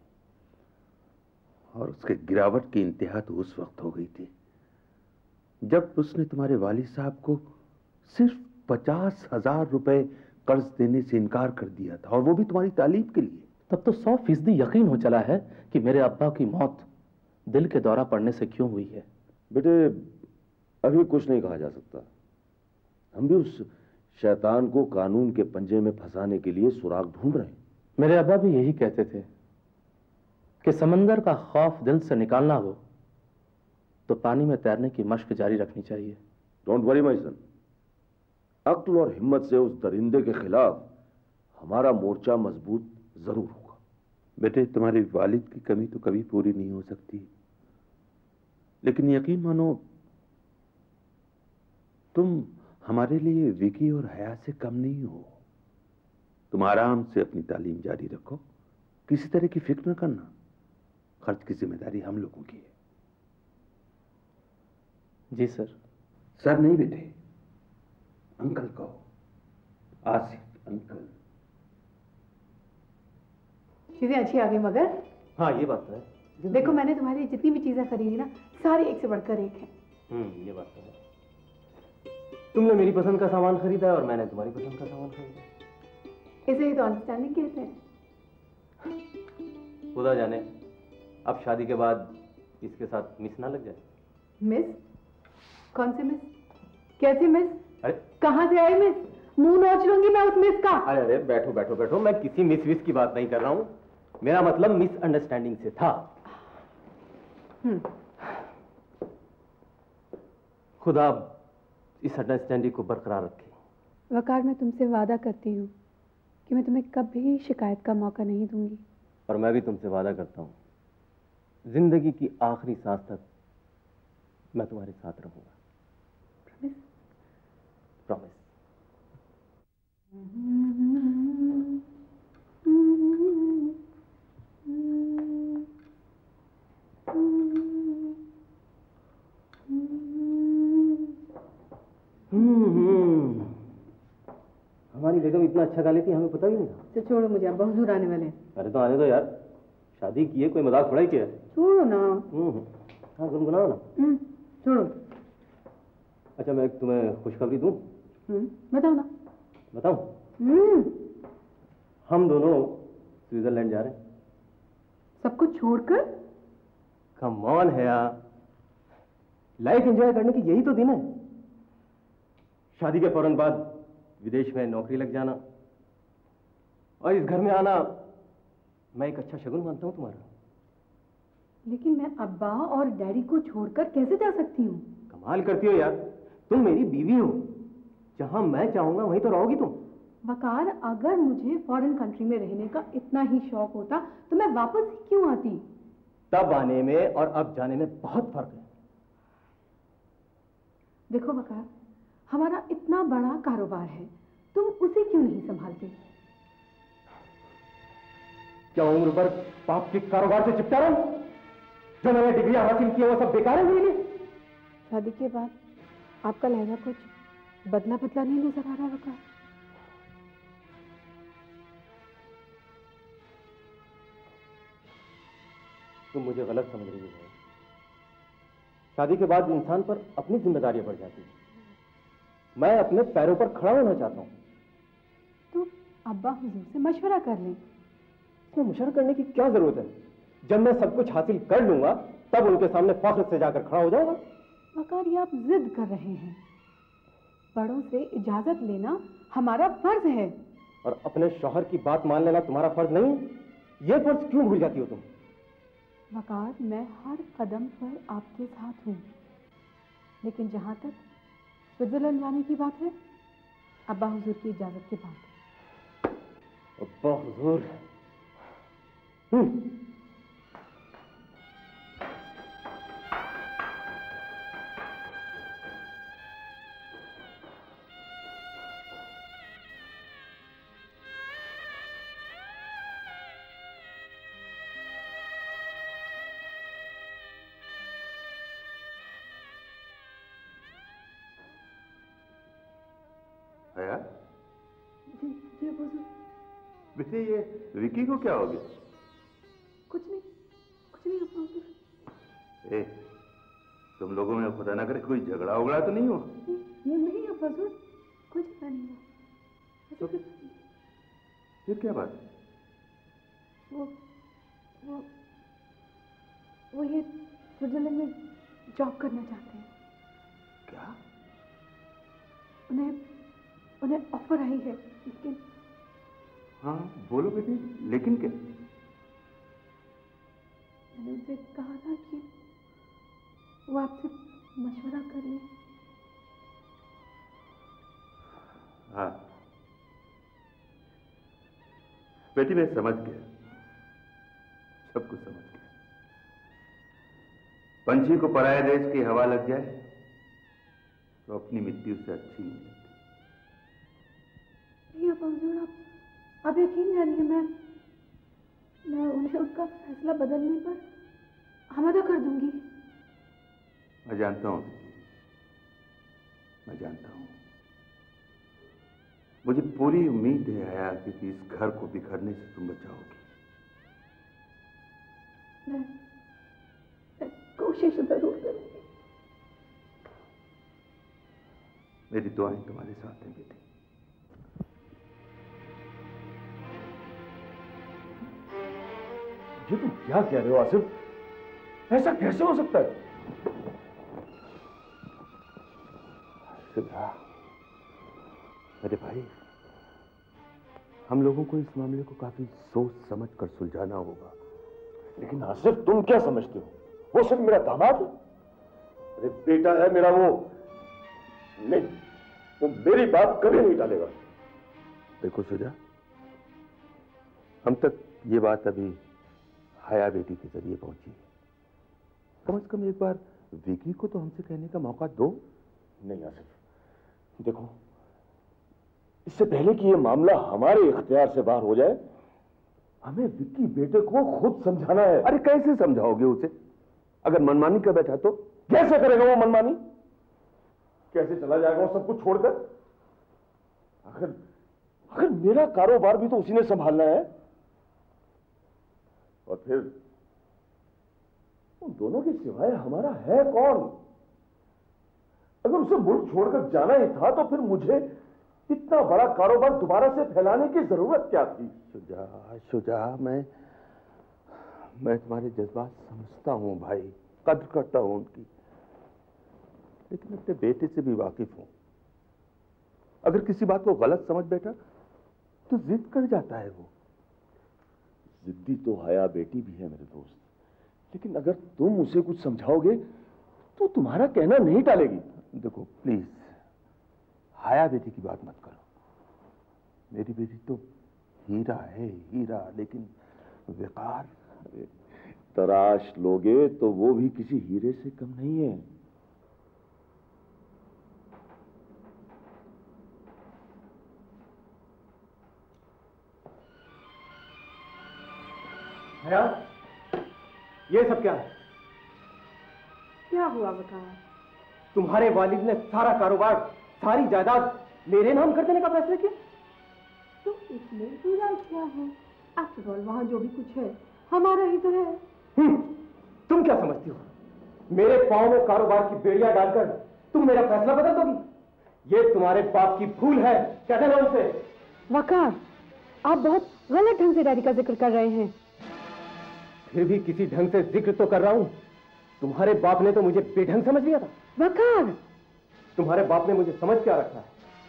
Speaker 1: और उसके गिरावट की इंतहा तो उस वक्त हो गई थी जब उसने तुम्हारे वालिद साहब को सिर्फ 50,000 रुपए कर्ज देने से इनकार कर दिया था, और वो भी तुम्हारी तालीम के लिए।
Speaker 12: तब तो 100% यकीन हो चला है कि मेरे अब्बा की मौत दिल के दौरा पड़ने से क्यों हुई है।
Speaker 6: बेटे अभी कुछ नहीं कहा जा सकता। हम भी उस शैतान को कानून के पंजे में फंसाने के लिए सुराग ढूंढ रहे हैं।
Speaker 12: मेरे अब्बा भी यही कहते थे कि समंदर का खौफ दिल से निकालना हो तो पानी में तैरने की मशक जारी रखनी चाहिए।
Speaker 6: डोंट वरी माय सन, अक्ल और हिम्मत से उस दरिंदे के खिलाफ हमारा मोर्चा मजबूत जरूर होगा।
Speaker 1: बेटे तुम्हारे वालिद की कमी तो कभी पूरी नहीं हो सकती, लेकिन यकीन मानो तुम हमारे लिए विकी और हया से कम नहीं हो। तुम आराम से अपनी तालीम जारी रखो, किसी तरह की फिक्र न करना। खर्च की जिम्मेदारी हम लोगों की है।
Speaker 12: जी सर।
Speaker 1: सर नहीं बेटे, अंकल कहो। आसिफ अंकल।
Speaker 4: चीजें अच्छी आ गई मगर।
Speaker 12: हाँ ये बात तो है।
Speaker 4: देखो मैंने तुम्हारी जितनी भी चीजें खरीदी ना, सारी एक से बढ़कर एक है।
Speaker 12: ये बात तो है। तुमने मेरी पसंद का सामान खरीदा और मैंने तुम्हारी पसंद का सामान खरीदा।
Speaker 4: इसे ही तो अंडरस्टैंडिंग कहते हैं।
Speaker 12: खुदा जाने अब शादी के बाद इसके साथ मिस ना लग जाए।
Speaker 4: मिस? कौन सी मिस? कैसी मिस?
Speaker 12: अरे
Speaker 4: कहां से आई मिस? मुंह नोच लूंगी मैं उस मिस का।
Speaker 12: अरे अरे बैठो बैठो बैठो, मैं किसी मिस विस की बात नहीं कर रहा हूं। मेरा मतलब मिसअंडरस्टैंडिंग से था। खुदा इस अंडरस्टैंडिंग को बरकरार रखे।
Speaker 4: वकार, मैं तुमसे वादा करती हूँ कि मैं तुम्हें कभी शिकायत का मौका नहीं दूंगी।
Speaker 12: और मैं भी तुमसे वादा करता हूँ जिंदगी की आखिरी सांस तक मैं तुम्हारे साथ रहूंगा।
Speaker 4: प्रॉमिस?
Speaker 12: प्रॉमिस। हमारी बेगम इतना अच्छा गा लेती, हमें पता भी नहीं था।
Speaker 4: तो छोड़ो मुझे, अब बहुत हुजूर आने वाले हैं।
Speaker 12: अरे तो आने दो यार, शादी की है, कोई मजाक थोड़ा ही किया है।
Speaker 4: छोड़ो ना।
Speaker 12: हाँ गुनगुनाओ ना।
Speaker 4: छोड़ो।
Speaker 12: अच्छा मैं तुम्हें खुशखबरी दूं?
Speaker 4: बताओ ना।
Speaker 12: बताऊं? हम दोनों स्विट्जरलैंड जा रहे हैं।
Speaker 4: सब कुछ छोड़कर?
Speaker 12: कम ऑन है यार, लाइफ एंजॉय करने की यही तो दिन है। शादी के फौरन बाद विदेश में नौकरी लग जाना और इस घर में आना मैं एक अच्छा शगुन मानता हूं तुम्हारा।
Speaker 4: लेकिन मैं अब्बा और डैडी को छोड़कर कैसे जा सकती हूँ?
Speaker 3: कमाल करती हो यार, तुम मेरी बीवी हो, जहाँ मैं चाहूंगा वहीं तो रहोगी तुम।
Speaker 4: वकार, अगर मुझे फॉरेन कंट्री में रहने का इतना ही शौक होता तो मैं वापस ही क्यों आती?
Speaker 3: तब आने में और अब जाने में बहुत फर्क है।
Speaker 4: देखो वकार, हमारा इतना बड़ा कारोबार है, तुम उसे क्यों नहीं संभालते?
Speaker 3: क्या उम्र भर बाप के कारोबार से चिपटा रहा हूं? जो मैंने डिग्रियां हासिल की है वो सब बेकार है मेरे लिए।
Speaker 4: शादी के बाद आपका लहजा कुछ बदला बदला नहीं नजर आ रहा वकार?
Speaker 3: तुम मुझे गलत समझ रही हो। शादी के बाद इंसान पर अपनी जिम्मेदारियां बढ़ जाती है। मैं अपने पैरों पर खड़ा होना चाहता हूँ।
Speaker 4: तो अब्बा हुजूर से मशवरा कर लें।
Speaker 3: इसमें मशवरा करने की क्या जरूरत है? जब मैं सब कुछ हासिल कर लूंगा तब उनके सामने फख्र से जाकर खड़ा हो जाऊंगा।
Speaker 4: वकार, ये आप जिद कर रहे हैं। बड़ों से इजाजत लेना हमारा फर्ज है।
Speaker 3: और अपने शौहर की बात मान लेना तुम्हारा फर्ज नहीं? ये फर्ज क्यों भूल जाती हो तुम?
Speaker 4: वकार, मैं हर कदम पर आपके साथ हूँ, लेकिन जहाँ तक स्विट्जरलैंड जाने की बात है, अब्बा हुजूर की इजाजत के बाद।
Speaker 3: अब्बा हुजूर?
Speaker 4: जी हुजूर।
Speaker 1: बेटे, ये विकी को क्या हो गया?
Speaker 4: कुछ नहीं अब्बा हुजूर।
Speaker 1: ए, तुम लोगों में खुदा ना करे कोई झगड़ा उगड़ा तो नहीं हुआ?
Speaker 4: ये नहीं अब्बा हुजूर, कुछ नहीं हुआ।
Speaker 1: तो फिर क्या बात?
Speaker 4: वो ये स्विट्जरलैंड में जॉब करना चाहते हैं।
Speaker 1: क्या?
Speaker 4: उन्हें ऑफर आई है, लेकिन।
Speaker 1: हाँ बोलो बेटी, लेकिन क्या?
Speaker 4: मैंने उनसे कहा था कि वो आपसे मशवरा कर ले।
Speaker 1: हाँ बेटी, मैं समझ गया, सब कुछ समझ गया। पंछी को पराये देश की हवा लग जाए तो अपनी मिट्टी उसे अच्छी नहीं लगती।
Speaker 4: हुजूर, आप यकीन जानिए, मैं उन्हें उनका फैसला बदलने पर आमादा कर दूंगी।
Speaker 1: मैं जानता हूं, मैं जानता हूं। मुझे पूरी उम्मीद है हया कि इस घर को बिखरने से तुम बचाओगी।
Speaker 4: मैं कोशिश जरूर करूंगी।
Speaker 1: मेरी दुआएं तुम्हारे साथ हैं बेटी।
Speaker 6: ये तुम क्या कह रहे हो आसिफ? ऐसा कैसे हो सकता है?
Speaker 1: मेरे भाई, हम लोगों को इस मामले को काफी सोच समझ कर सुलझाना होगा।
Speaker 6: लेकिन आसिफ, तुम क्या समझते हो? वो सिर्फ मेरा दामाद है। अरे बेटा है मेरा वो। नहीं, वो मेरी बात कभी नहीं टालेगा।
Speaker 1: देखो सुजा, हम तक ये बात अभी हया बेटी के जरिए पहुंची। कम से कम एक बार विकी को तो हमसे कहने का मौका दो।
Speaker 6: नहीं आसिफ, देखो, इससे पहले कि ये मामला हमारे इख्तियार से बाहर हो जाए, हमें विक्की बेटे को खुद समझाना है।
Speaker 1: अरे कैसे समझाओगे उसे? अगर मनमानी कर बैठा तो?
Speaker 6: कैसे करेगा वो मनमानी? कैसे चला जाएगा वो सब कुछ छोड़कर? अगर मेरा कारोबार भी तो उसी ने संभालना है। और फिर उन दोनों के सिवाय हमारा है कौन? अगर उसे मुल्क छोड़कर जाना ही था तो फिर मुझे इतना बड़ा कारोबार दोबारा से फैलाने की जरूरत क्या थी?
Speaker 1: शुजा, मैं तुम्हारे जज्बात समझता हूं भाई, कद्र करता हूं उनकी, लेकिन अपने बेटे से भी वाकिफ हूं। अगर किसी बात को गलत समझ बैठा तो जिद कर जाता है वो।
Speaker 6: जिद्दी तो हया बेटी भी है मेरे दोस्त, लेकिन अगर तुम उसे कुछ समझाओगे तो तुम्हारा कहना नहीं टालेगी।
Speaker 1: देखो प्लीज, हाया बेटी की बात मत करो। मेरी बेटी तो हीरा है, हीरा, लेकिन विकार।
Speaker 6: तराश लोगे तो वो भी किसी हीरे से कम नहीं है।
Speaker 13: हया, ये सब क्या है?
Speaker 4: क्या हुआ वकार?
Speaker 13: तुम्हारे वालिद ने सारा कारोबार, सारी जायदाद मेरे नाम कर देने का फैसला किया।
Speaker 4: तो इसमें बुरा क्या है? आफ्टर ऑल वहां जो भी कुछ है हमारा ही तो है।
Speaker 13: तुम क्या समझती हो? मेरे पांव में कारोबार की बेड़ियां डालकर तुम मेरा फैसला बदल दोगी? ये तुम्हारे बाप की भूल है, कहते ना उनसे।
Speaker 4: वकार, आप बहुत गलत ढंग से डैडी का जिक्र कर रहे हैं।
Speaker 13: फिर भी किसी ढंग से जिक्र तो कर रहा हूं। तुम्हारे बाप ने तो मुझे बेढंग समझ लिया था।
Speaker 4: वकार,
Speaker 13: तुम्हारे बाप ने मुझे समझ क्या रखा है?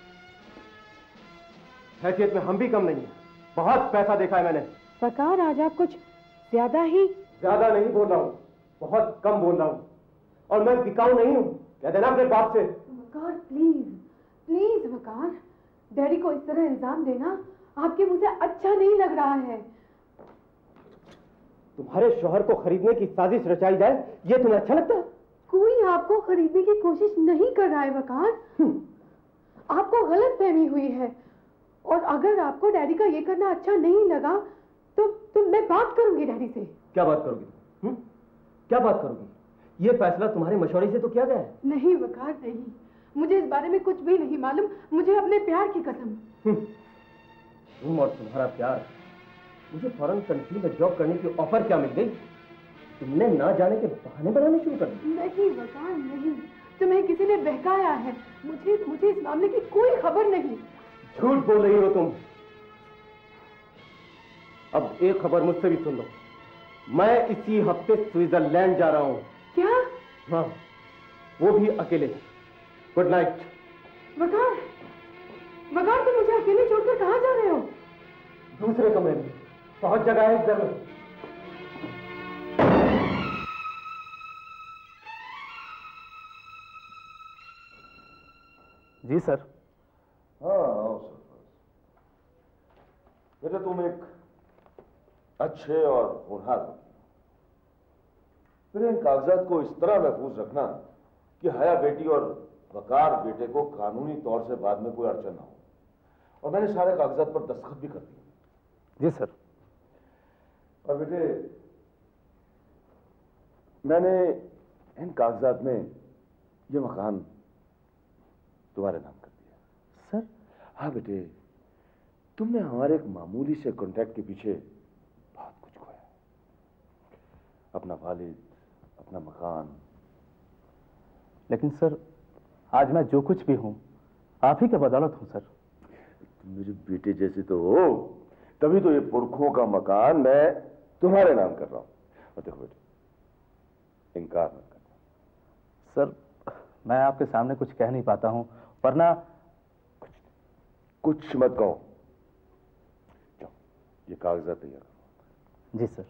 Speaker 13: हैसियत में हम भी कम नहीं है। बहुत पैसा देखा है मैंने।
Speaker 4: वकार, आज आप कुछ ज्यादा
Speaker 13: नहीं बोल रहा हूं, बहुत कम बोल रहा हूं। और मैं बिकाऊ नहीं हूं, कह देना अपने बाप से।
Speaker 4: Waqar please, please Waqar, daddy को इस तरह इल्जाम देना आपके मुझे अच्छा नहीं लग रहा है।
Speaker 13: तुम्हारे शौहर को खरीदने की साजिश रचाई जाए, ये तुम्हें अच्छा लगता है?
Speaker 4: कोई आपको खरीदने की कोशिश नहीं कर रहा है वकार। आपको गलत फहमी हुई है। और अगर आपको डैडी का ये करना अच्छा नहीं लगा तो मैं बात करूंगी डैडी से।
Speaker 13: क्या बात करोगी? क्या बात करोगी? ये फैसला तुम्हारे मशवरे से तो किया गया है।
Speaker 4: नहीं वकार, नहीं, मुझे इस बारे में कुछ भी नहीं मालूम। मुझे अपने प्यार की कसम।
Speaker 13: तुम और तुम्हारा प्यार। मुझे फॉरेन कंट्री में जॉब करने की ऑफर क्या मिल गई? तुमने ना जाने के बहाने बनाने शुरू कर दिए।
Speaker 4: नहीं वकार, नहीं, तुम्हें किसी ने बहकाया है। मुझे इस मामले की कोई खबर नहीं।
Speaker 13: झूठ बोल रही हो तुम। अब एक खबर मुझसे भी सुन लो। मैं इसी हफ्ते स्विट्जरलैंड जा रहा हूँ।
Speaker 4: क्या?
Speaker 13: हाँ, वो भी अकेले। Good night.
Speaker 4: वकार, वकार, तुम मुझे अकेले छोड़कर कहाँ जा रहे हो?
Speaker 13: दूसरे कमरे में। बहुत जगह है इस घर में।
Speaker 3: जी सर।
Speaker 6: हाँ आओ सरफराज। बेटा तुम एक अच्छे और होनहार वकील हो। फिर इन कागजात को इस तरह महफूज रखना कि हया बेटी और वकार बेटे को कानूनी तौर से बाद में कोई अड़चन ना हो। और मैंने सारे कागजात पर दस्तखत भी कर दिए।
Speaker 3: जी सर।
Speaker 6: और बेटे मैंने इन कागजात में ये मकान तुम्हारे नाम कर दिया।
Speaker 3: सर?
Speaker 6: हाँ बेटे, तुमने हमारे एक मामूली से कॉन्ट्रैक्ट के पीछे बहुत कुछ खोया। अपना वालिद, अपना मकान।
Speaker 3: लेकिन सर, आज मैं जो कुछ भी हूं आप ही के बदौलत हूं सर।
Speaker 6: तुम मेरे बेटे जैसे तो हो, तभी तो ये पुरखों का मकान मैं तुम्हारे नाम कर रहा हूं। और देखो बेटे, इनकार मत करना।
Speaker 3: सर, मैं आपके सामने कुछ कह नहीं पाता हूं, वरना
Speaker 6: कुछ मत कहो। जाओ, ये कागजात तैयार करो।
Speaker 3: जी सर।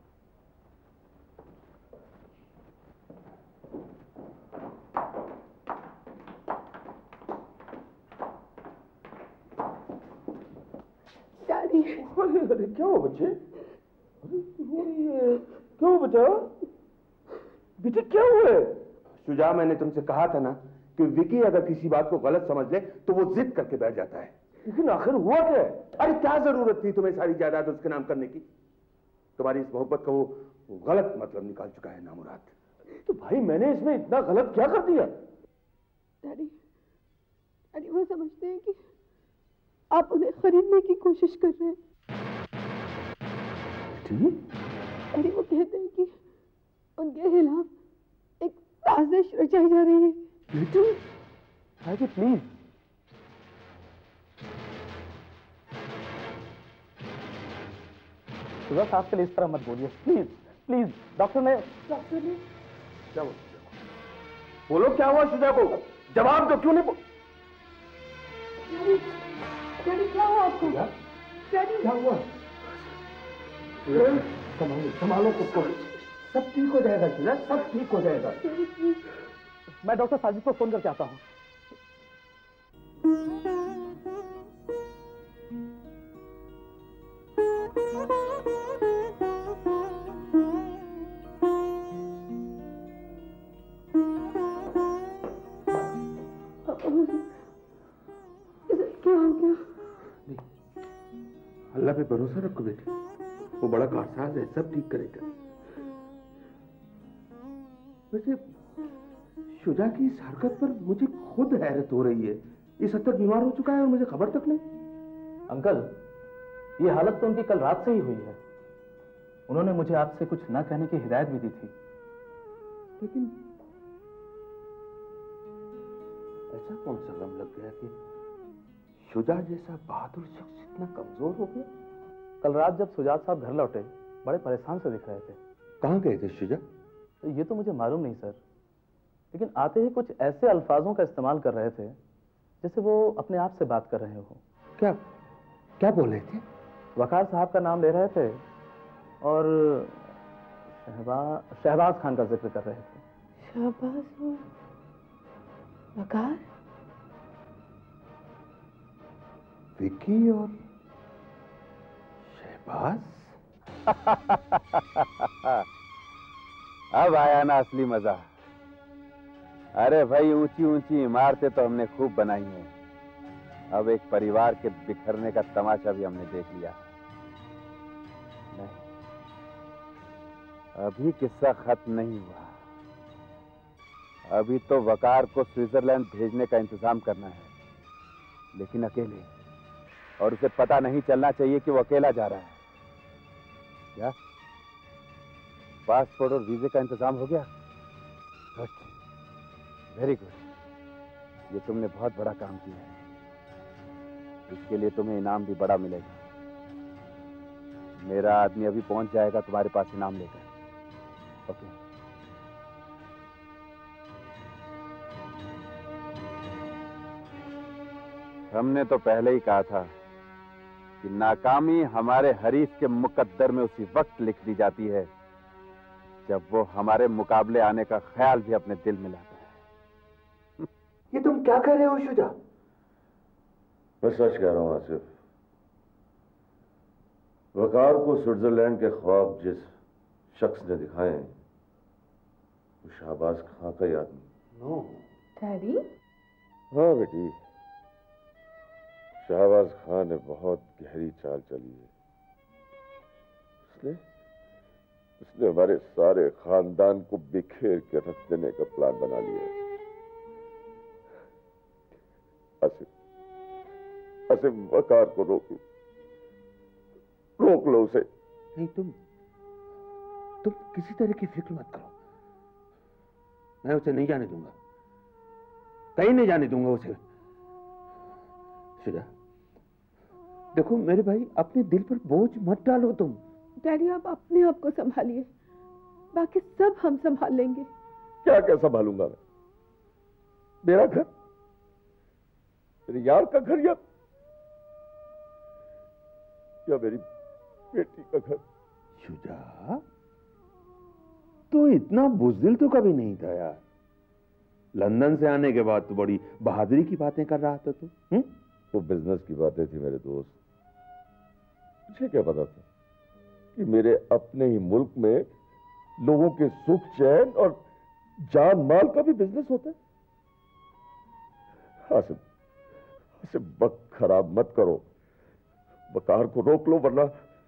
Speaker 4: डैडी।
Speaker 6: अरे क्या हुआ बच्चे? अरे क्या हुआ बेटा? बेटे क्या हुआ?
Speaker 1: शुजा, मैंने तुमसे कहा था ना कि विकी अगर किसी बात को गलत समझ ले तो वो जिद करके बैठ जाता है।
Speaker 6: लेकिन आखिर हुआ क्या?
Speaker 1: अरे क्या जरूरत थी तुम्हें सारी जायदाद उसके नाम करने की? तुम्हारी इस मोहब्बत का वो गलत मतलब निकाल चुका है नामुराद।
Speaker 6: तो भाई मैंने इसमें इतना गलत क्या कर दिया?
Speaker 4: डैडी, वो समझते हैं कि आप उन्हें खरीदने की कोशिश कर रहे हैं। डैडी, वो कहते हैं कि उनके खिलाफ एक साजिश रचाई जा रही है।
Speaker 3: बेटी प्लीज। सुबह साहब के लिए इस तरह मत बोलिए, प्लीज प्लीज। डॉक्टर ने
Speaker 1: क्या बोलो, क्या हुआ शुजा को? जवाब दो, क्यों नहीं
Speaker 4: डैडी, क्या हुआ आपको? डैडी,
Speaker 6: क्या हुआ? संभालो खुद को,
Speaker 13: सब ठीक हो जाएगा शुजा, सब ठीक हो जाएगा।
Speaker 12: मैं डॉक्टर साजिद को फोन करके आता हूँ।
Speaker 2: क्या हो गया?
Speaker 1: अल्लाह पे भरोसा रखो बेटी, वो बड़ा कारसाज है, सब ठीक करेगा। वैसे शुजा की इस हरकत पर मुझे खुद हैरत हो रही है। इस हद तक बीमार हो चुका है और मुझे खबर तक नहीं।
Speaker 12: अंकल, ये हालत तो उनकी कल रात से ही हुई है। उन्होंने मुझे आपसे कुछ न कहने की हिदायत भी दी थी।
Speaker 1: लेकिन ऐसा कौन सा गम लग गया कि शुजा जैसा बहादुर शख्स इतना कमजोर हो गया?
Speaker 12: कल रात जब सुजात साहब घर लौटे, बड़े परेशान से दिख रहे थे।
Speaker 1: कहाँ गए थे शुजा?
Speaker 12: ये तो मुझे मालूम नहीं सर, लेकिन आते ही कुछ ऐसे अल्फाजों का इस्तेमाल कर रहे थे जैसे वो अपने आप से बात कर रहे हो।
Speaker 1: क्या क्या बोल रहे थे?
Speaker 12: वकार साहब का नाम ले रहे थे और शहबाज खान का जिक्र कर रहे थे।
Speaker 2: शहबाज और वकार?
Speaker 1: विकी और शहबाज?
Speaker 7: अब आया ना असली मजा। अरे भाई, ऊंची ऊंची इमारतें तो हमने खूब बनाई हैं, अब एक परिवार के बिखरने का तमाशा भी हमने देख लिया। नहीं, अभी किस्सा खत्म नहीं हुआ। अभी तो वकार को स्विट्जरलैंड भेजने का इंतजाम करना है, लेकिन अकेले, और उसे पता नहीं चलना चाहिए कि वो अकेला जा रहा है। क्या पासपोर्ट और वीजे का इंतजाम हो गया? Good, very good. ये तुमने बहुत बड़ा काम किया है, इसके लिए तुम्हें इनाम भी बड़ा मिलेगा। मेरा आदमी अभी पहुंच जाएगा तुम्हारे पास इनाम लेकर। ओके। हमने तो पहले ही कहा था कि नाकामी हमारे हरीफ के मुकद्दर में उसी वक्त लिख दी जाती है जब वो हमारे मुकाबले आने का ख्याल भी अपने दिल में लाता है।
Speaker 1: ये तुम क्या कह रहे हो शुजा?
Speaker 6: मैं सच कह रहा हूं आसिफ। वकार को स्विट्जरलैंड के ख्वाब जिस शख्स ने दिखाए वो शहबाज खां का ही आदमी।
Speaker 1: No
Speaker 2: daddy?
Speaker 6: हाँ बेटी, शहबाज खान ने बहुत गहरी चाल चली है। उसने हमारे सारे खानदान को बिखेर के रख देने का प्लान बना लिया है। आसिफ, वकार को रोक लो उसे।
Speaker 1: नहीं, तुम किसी तरह की फिक्र मत करो। मैं उसे नहीं जाने दूंगा, कहीं नहीं जाने दूंगा उसे। शुजा, देखो मेरे भाई, अपने दिल पर बोझ मत डालो तुम।
Speaker 2: डैडी, आप अपने आप को संभालिए, बाकी सब हम संभाल लेंगे।
Speaker 6: क्या संभालूंगा मैं? मेरा घर, मेरे यार का घर, या मेरी बेटी का घर?
Speaker 1: शुजा, तो इतना बुज़दिल तो कभी नहीं था यार। लंदन से आने के बाद तो बड़ी बहादुरी की बातें कर रहा था तू।
Speaker 6: वो बिजनेस की बातें थी मेरे दोस्त। मुझे क्या पता था कि मेरे अपने ही मुल्क में लोगों के सुख चैन और जान माल का भी बिजनेस होता है। आसिफ, वक्त खराब मत करो, वकार को रोक लो, वरना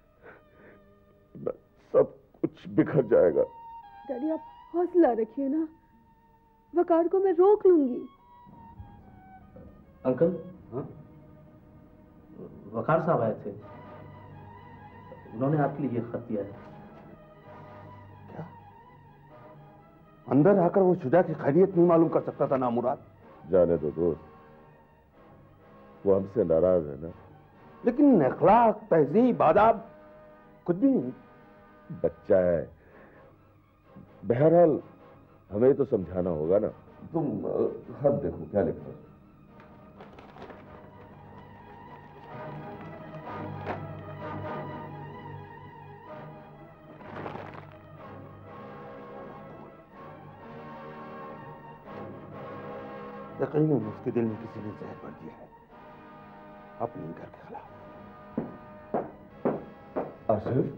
Speaker 6: सब कुछ बिखर जाएगा।
Speaker 2: डैडी, आप हौसला रखिए ना, वकार को मैं रोक लूंगी।
Speaker 12: अंकल,
Speaker 1: हाँ?
Speaker 12: वकार साहब आए थे, उन्होंने आपके लिए ये खत दिया है।
Speaker 1: क्या? अंदर आकर वो शुजा की खैरियत नहीं मालूम कर सकता था ना मुराद?
Speaker 6: जाने दो दोस्त, वो हमसे नाराज है ना।
Speaker 1: लेकिन अखलाक, तहजीब, आदाब कुछ भी नहीं।
Speaker 6: बच्चा है, बहरहाल हमें तो समझाना होगा ना। तुम खत देखो क्या लिखा है।
Speaker 1: यकीनन उसके दिल में किसी ने जहर भर दिया है अपने घर के खिलाफ।
Speaker 6: आसिफ,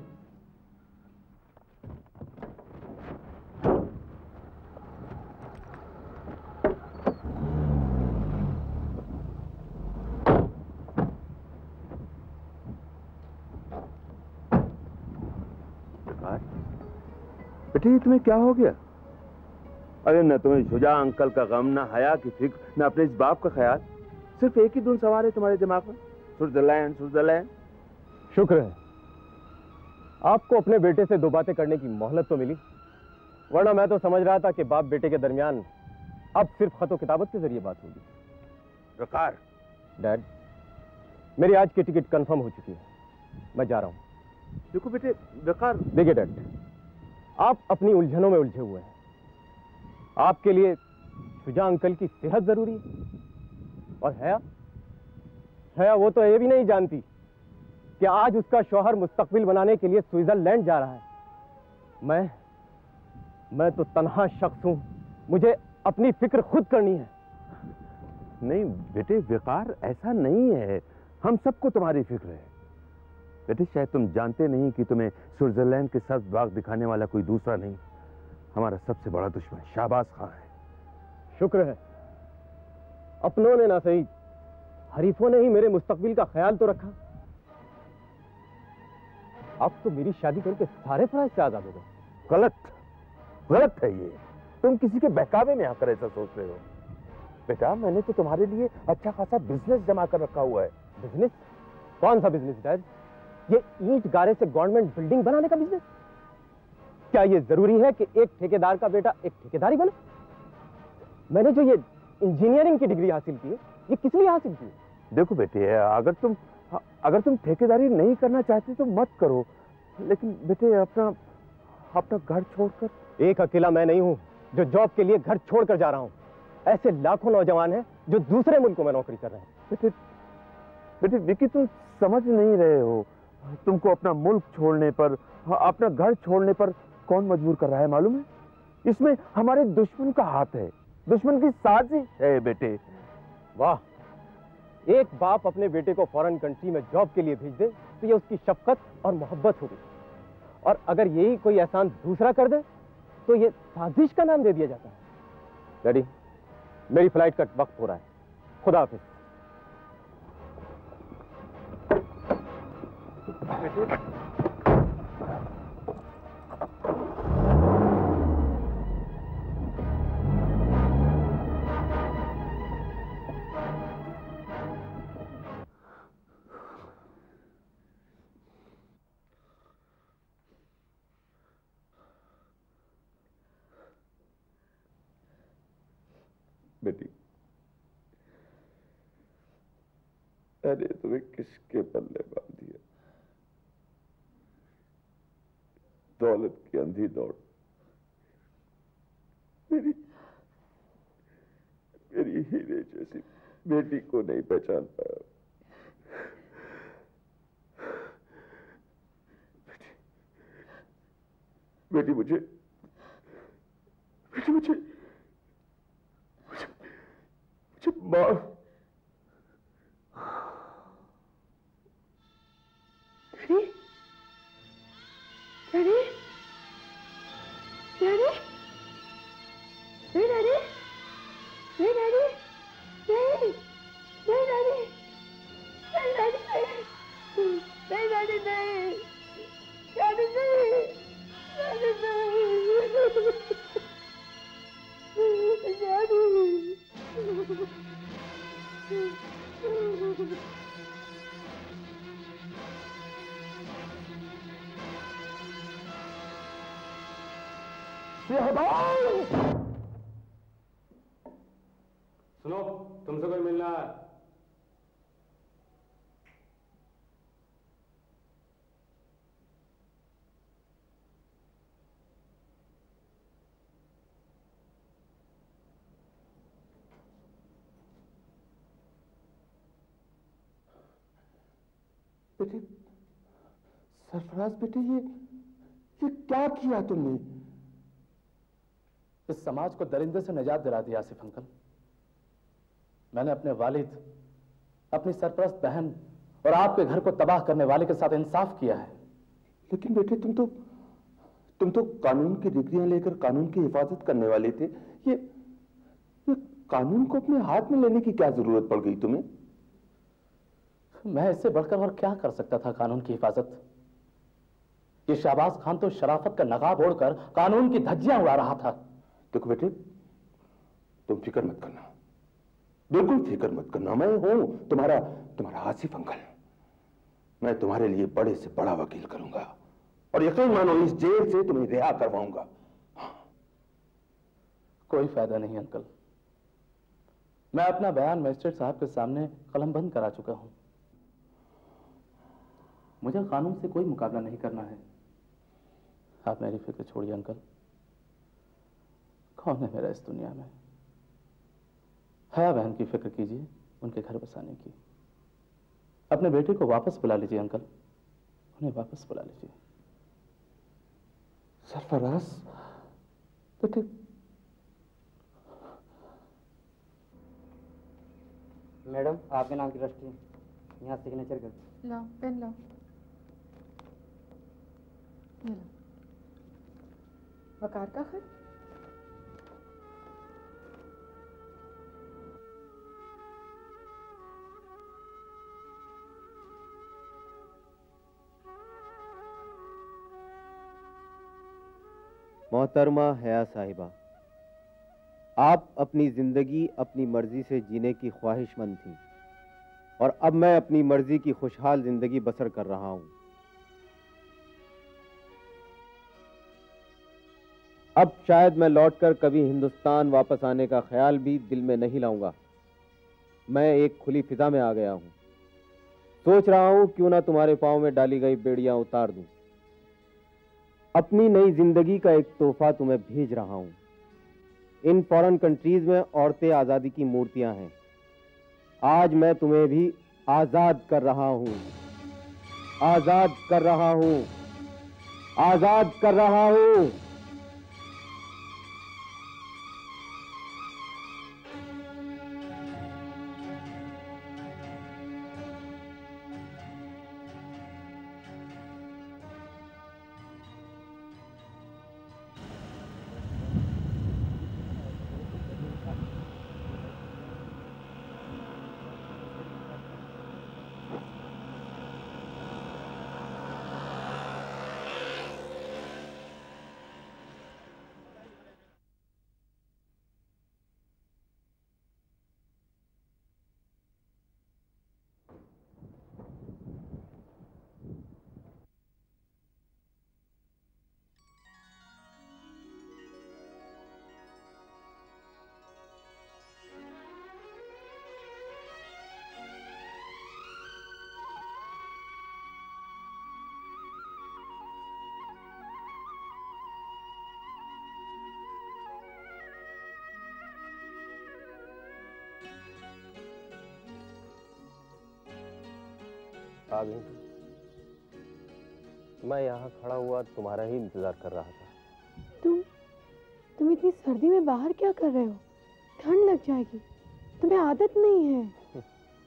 Speaker 1: बेटे ये तुम्हें क्या हो गया? अरे न तुम्हें शुजा अंकल का गम, न हया की फिक्र, न अपने इस बाप का ख्याल, सिर्फ एक ही धुन सवार है तुम्हारे दिमाग में, स्विट्जरलैंड स्विट्जरलैंड।
Speaker 3: शुक्र है आपको अपने बेटे से दो बातें करने की मोहलत तो मिली, वरना मैं तो समझ रहा था कि बाप बेटे के दरमियान अब सिर्फ खतो किताबत के जरिए बात होगी।
Speaker 1: वकार।
Speaker 3: डैड, मेरी आज की टिकट कंफर्म हो चुकी है, मैं जा रहा हूं।
Speaker 1: देखो बेटे वकार।
Speaker 3: देखिए डैड, आप अपनी उलझनों में उलझे हुए हैं। आपके लिए शुजा अंकल की सेहत जरूरी है, और हया वो तो ये भी नहीं जानती कि आज उसका शौहर मुस्तकबिल बनाने के लिए स्विट्जरलैंड जा रहा है। मैं तो तन्हा शख्स हूं, मुझे अपनी फिक्र खुद करनी है।
Speaker 1: नहीं बेटे वकार, ऐसा नहीं है, हम सबको तुम्हारी फिक्र है। बेटे शायद तुम जानते नहीं कि तुम्हें स्विट्जरलैंड के सब्ज बाग दिखाने वाला कोई दूसरा नहीं, हमारा सबसे बड़ा दुश्मन शाहबाज खां है।
Speaker 3: शुक्र है अपनों ने ना सही, हरीफों ने ही मेरे मुस्तकबिल का ख्याल तो रखा। अब तो मेरी शादी करके सारे फराइज से आजाद हो गए।
Speaker 1: गलत है ये, तुम किसी के बहकावे में आकर ऐसा सोच रहे हो। बेटा मैंने तो तुम्हारे लिए अच्छा खासा बिजनेस जमा कर रखा हुआ है।
Speaker 3: बिजनेस? कौन सा बिजनेस डैड? ये ईंट गारे से गवर्नमेंट बिल्डिंग बनाने का बिजनेस? क्या ये जरूरी है कि एक ठेकेदार का बेटा एक ठेकेदारी बने? मैंने जो ये इंजीनियरिंग की डिग्री हासिल की है, ये किस लिए हासिल की है?
Speaker 1: देखो बेटे, अगर तुम ठेकेदारी नहीं करना चाहते तो मत करो, लेकिन बेटे अपना घर छोड़कर।
Speaker 3: एक अकेला मैं नहीं हूं जो जॉब के लिए घर छोड़कर जा रहा हूं, ऐसे लाखों नौजवान हैं जो दूसरे मुल्कों में नौकरी कर रहे हैं।
Speaker 1: बेटे विकी, तुम समझ नहीं रहे हो, तुमको अपना मुल्क छोड़ने पर, अपना घर छोड़ने पर कौन मजबूर कर रहा है मालूम है? इसमें हमारे दुश्मन का हाथ है, दुश्मन की साजिश है बेटे।
Speaker 3: वाह, एक बाप अपने बेटे को फॉरेन कंट्री में जॉब के लिए भेज दे तो ये उसकी शफकत और मोहब्बत होगी, और अगर यही कोई एहसान दूसरा कर दे तो ये साजिश का नाम दे दिया जाता है। डैडी, मेरी फ्लाइट का वक्त हो रहा है, खुदा हाफिज।
Speaker 1: बेटी, अरे तुम्हें किसके पल्ले बांध दिया? दौलत की अंधी दौड़ मेरी हीरे जैसी बेटी को नहीं पहचान पाया। बेटी मुझे माफ।
Speaker 7: सुनो, तुमसे कोई मिलना है।
Speaker 1: बेटे सरफराज, बेटे ये क्या किया तुमने?
Speaker 12: इस समाज को दरिंदे से निजात दिला दी आसिफ अंकल। मैंने अपने वालिद, अपनी सरपरस्त बहन और आपके घर को तबाह करने वाले के साथ इंसाफ किया है।
Speaker 1: लेकिन बेटे तुम तो कानून की डिग्रियां लेकर कानून की हिफाजत करने वाले थे। ये कानून को अपने हाथ में लेने की क्या जरूरत पड़ गई तुम्हें?
Speaker 12: मैं इससे बढ़कर और क्या कर सकता था कानून की हिफाजत? ये शहबाज खान तो शराफत का नकाब ओढ़कर कानून की धज्जियां उड़ा रहा था।
Speaker 1: देखो बेटे, तुम फिक्र मत करना, बिल्कुल फिक्र मत करना। मैं हूं तुम्हारा आसिफ अंकल। मैं तुम्हारे लिए बड़े से बड़ा वकील करूंगा और यकीन मानो इस जेल से तुम्हें रिहा करवाऊंगा।
Speaker 12: कोई फायदा नहीं अंकल, मैं अपना बयान मजिस्ट्रेट साहब के सामने कलमबंद करा चुका हूं। मुझे कानून से कोई मुकाबला नहीं करना है। आप मेरी फिक्र छोड़िए अंकल। कौन है मेरा इस दुनिया में? हया बहन की फिक्र कीजिए, उनके घर बसाने की। अपने बेटे को वापस बुला लीजिए अंकल, उन्हें वापस बुला लीजिए।
Speaker 1: सरफराज बेटे,
Speaker 10: मैडम आपके नाम की रजिस्ट्री यहाँ सिग्नेचर कर।
Speaker 4: लो पेन लो। ये लो वकार का खत।
Speaker 3: मोहतरमा हया साहिबा, आप अपनी जिंदगी अपनी मर्जी से जीने की ख्वाहिशमंद थी और अब मैं अपनी मर्जी की खुशहाल जिंदगी बसर कर रहा हूं। अब शायद मैं लौटकर कभी हिंदुस्तान वापस आने का ख्याल भी दिल में नहीं लाऊंगा। मैं एक खुली फिजा में आ गया हूं। सोच रहा हूं क्यों ना तुम्हारे पांव में डाली गई बेड़ियां उतार दूं। अपनी नई जिंदगी का एक तोहफा तुम्हें भेज रहा हूं। इन फॉरेन कंट्रीज में औरतें आजादी की मूर्तियां हैं। आज मैं तुम्हें भी आजाद कर रहा हूं, आजाद कर रहा हूं, आजाद कर रहा हूं।
Speaker 13: आ गई। मैं यहाँ खड़ा हुआ तुम्हारा ही इंतजार कर रहा था।
Speaker 4: तुम इतनी सर्दी में बाहर क्या कर रहे हो? ठंड लग जाएगी, तुम्हें आदत नहीं है।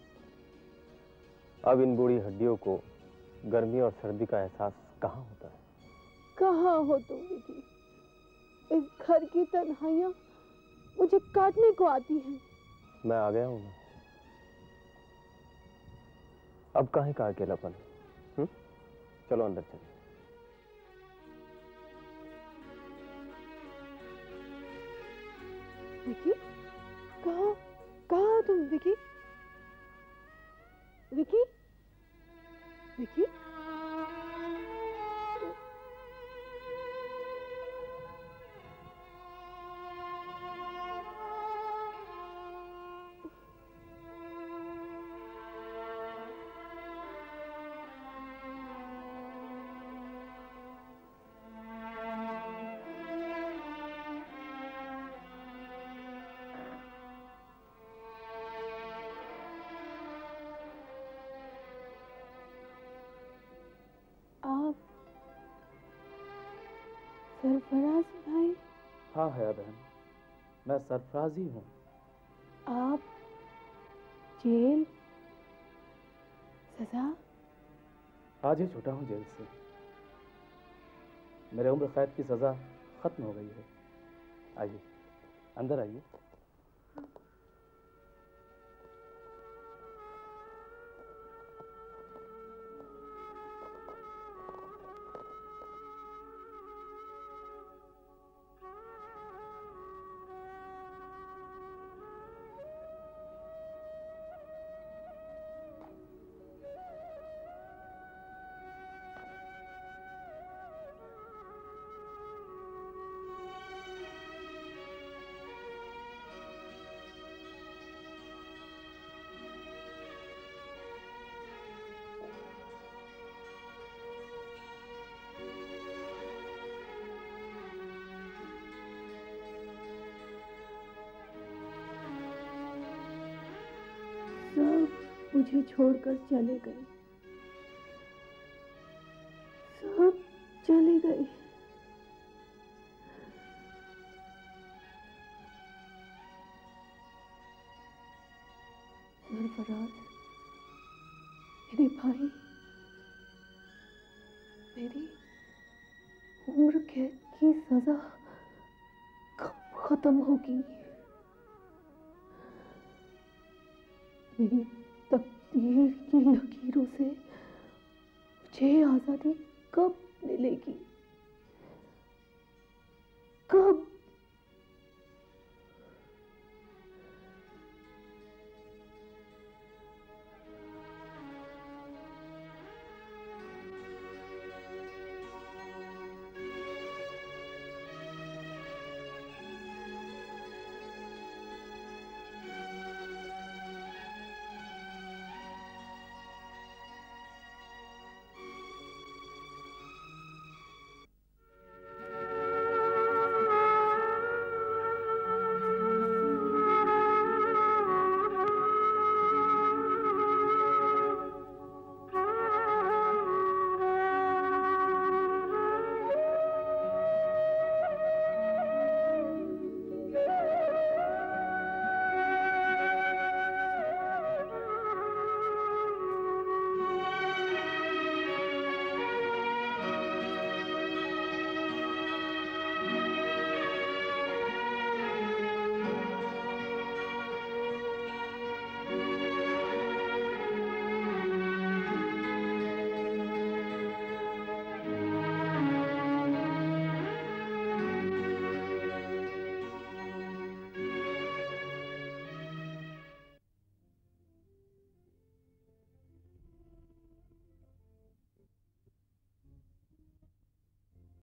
Speaker 13: अब इन बूढ़ी हड्डियों को गर्मी और सर्दी का एहसास कहाँ होता है?
Speaker 4: कहाँ हो तुम विकी? इस घर की तन्हाइयाँ मुझे काटने को आती हैं।
Speaker 13: मैं आ गया हूँ ना, अब काहे का अकेलापन? चलो अंदर चलिए।
Speaker 4: विकी, कहाँ हो तुम विकी? विकी, विकी, सरफराज भाई?
Speaker 12: हाँ हया बहन, मैं सरफराज ही हूँ।
Speaker 2: जेल, सजा?
Speaker 12: आज ही छूटा हूं जेल से। मेरे उम्र कैद की सजा खत्म हो गई है। आइए, अंदर आइए।
Speaker 2: सब मुझे छोड़कर चले गए, सब चले गए। सरफराज, मेरे भाई, मेरी उम्र कैद की सजा कब खत्म होगी? मेरी तकदीर की लकीरों से मुझे आजादी कब मिलेगी? कब?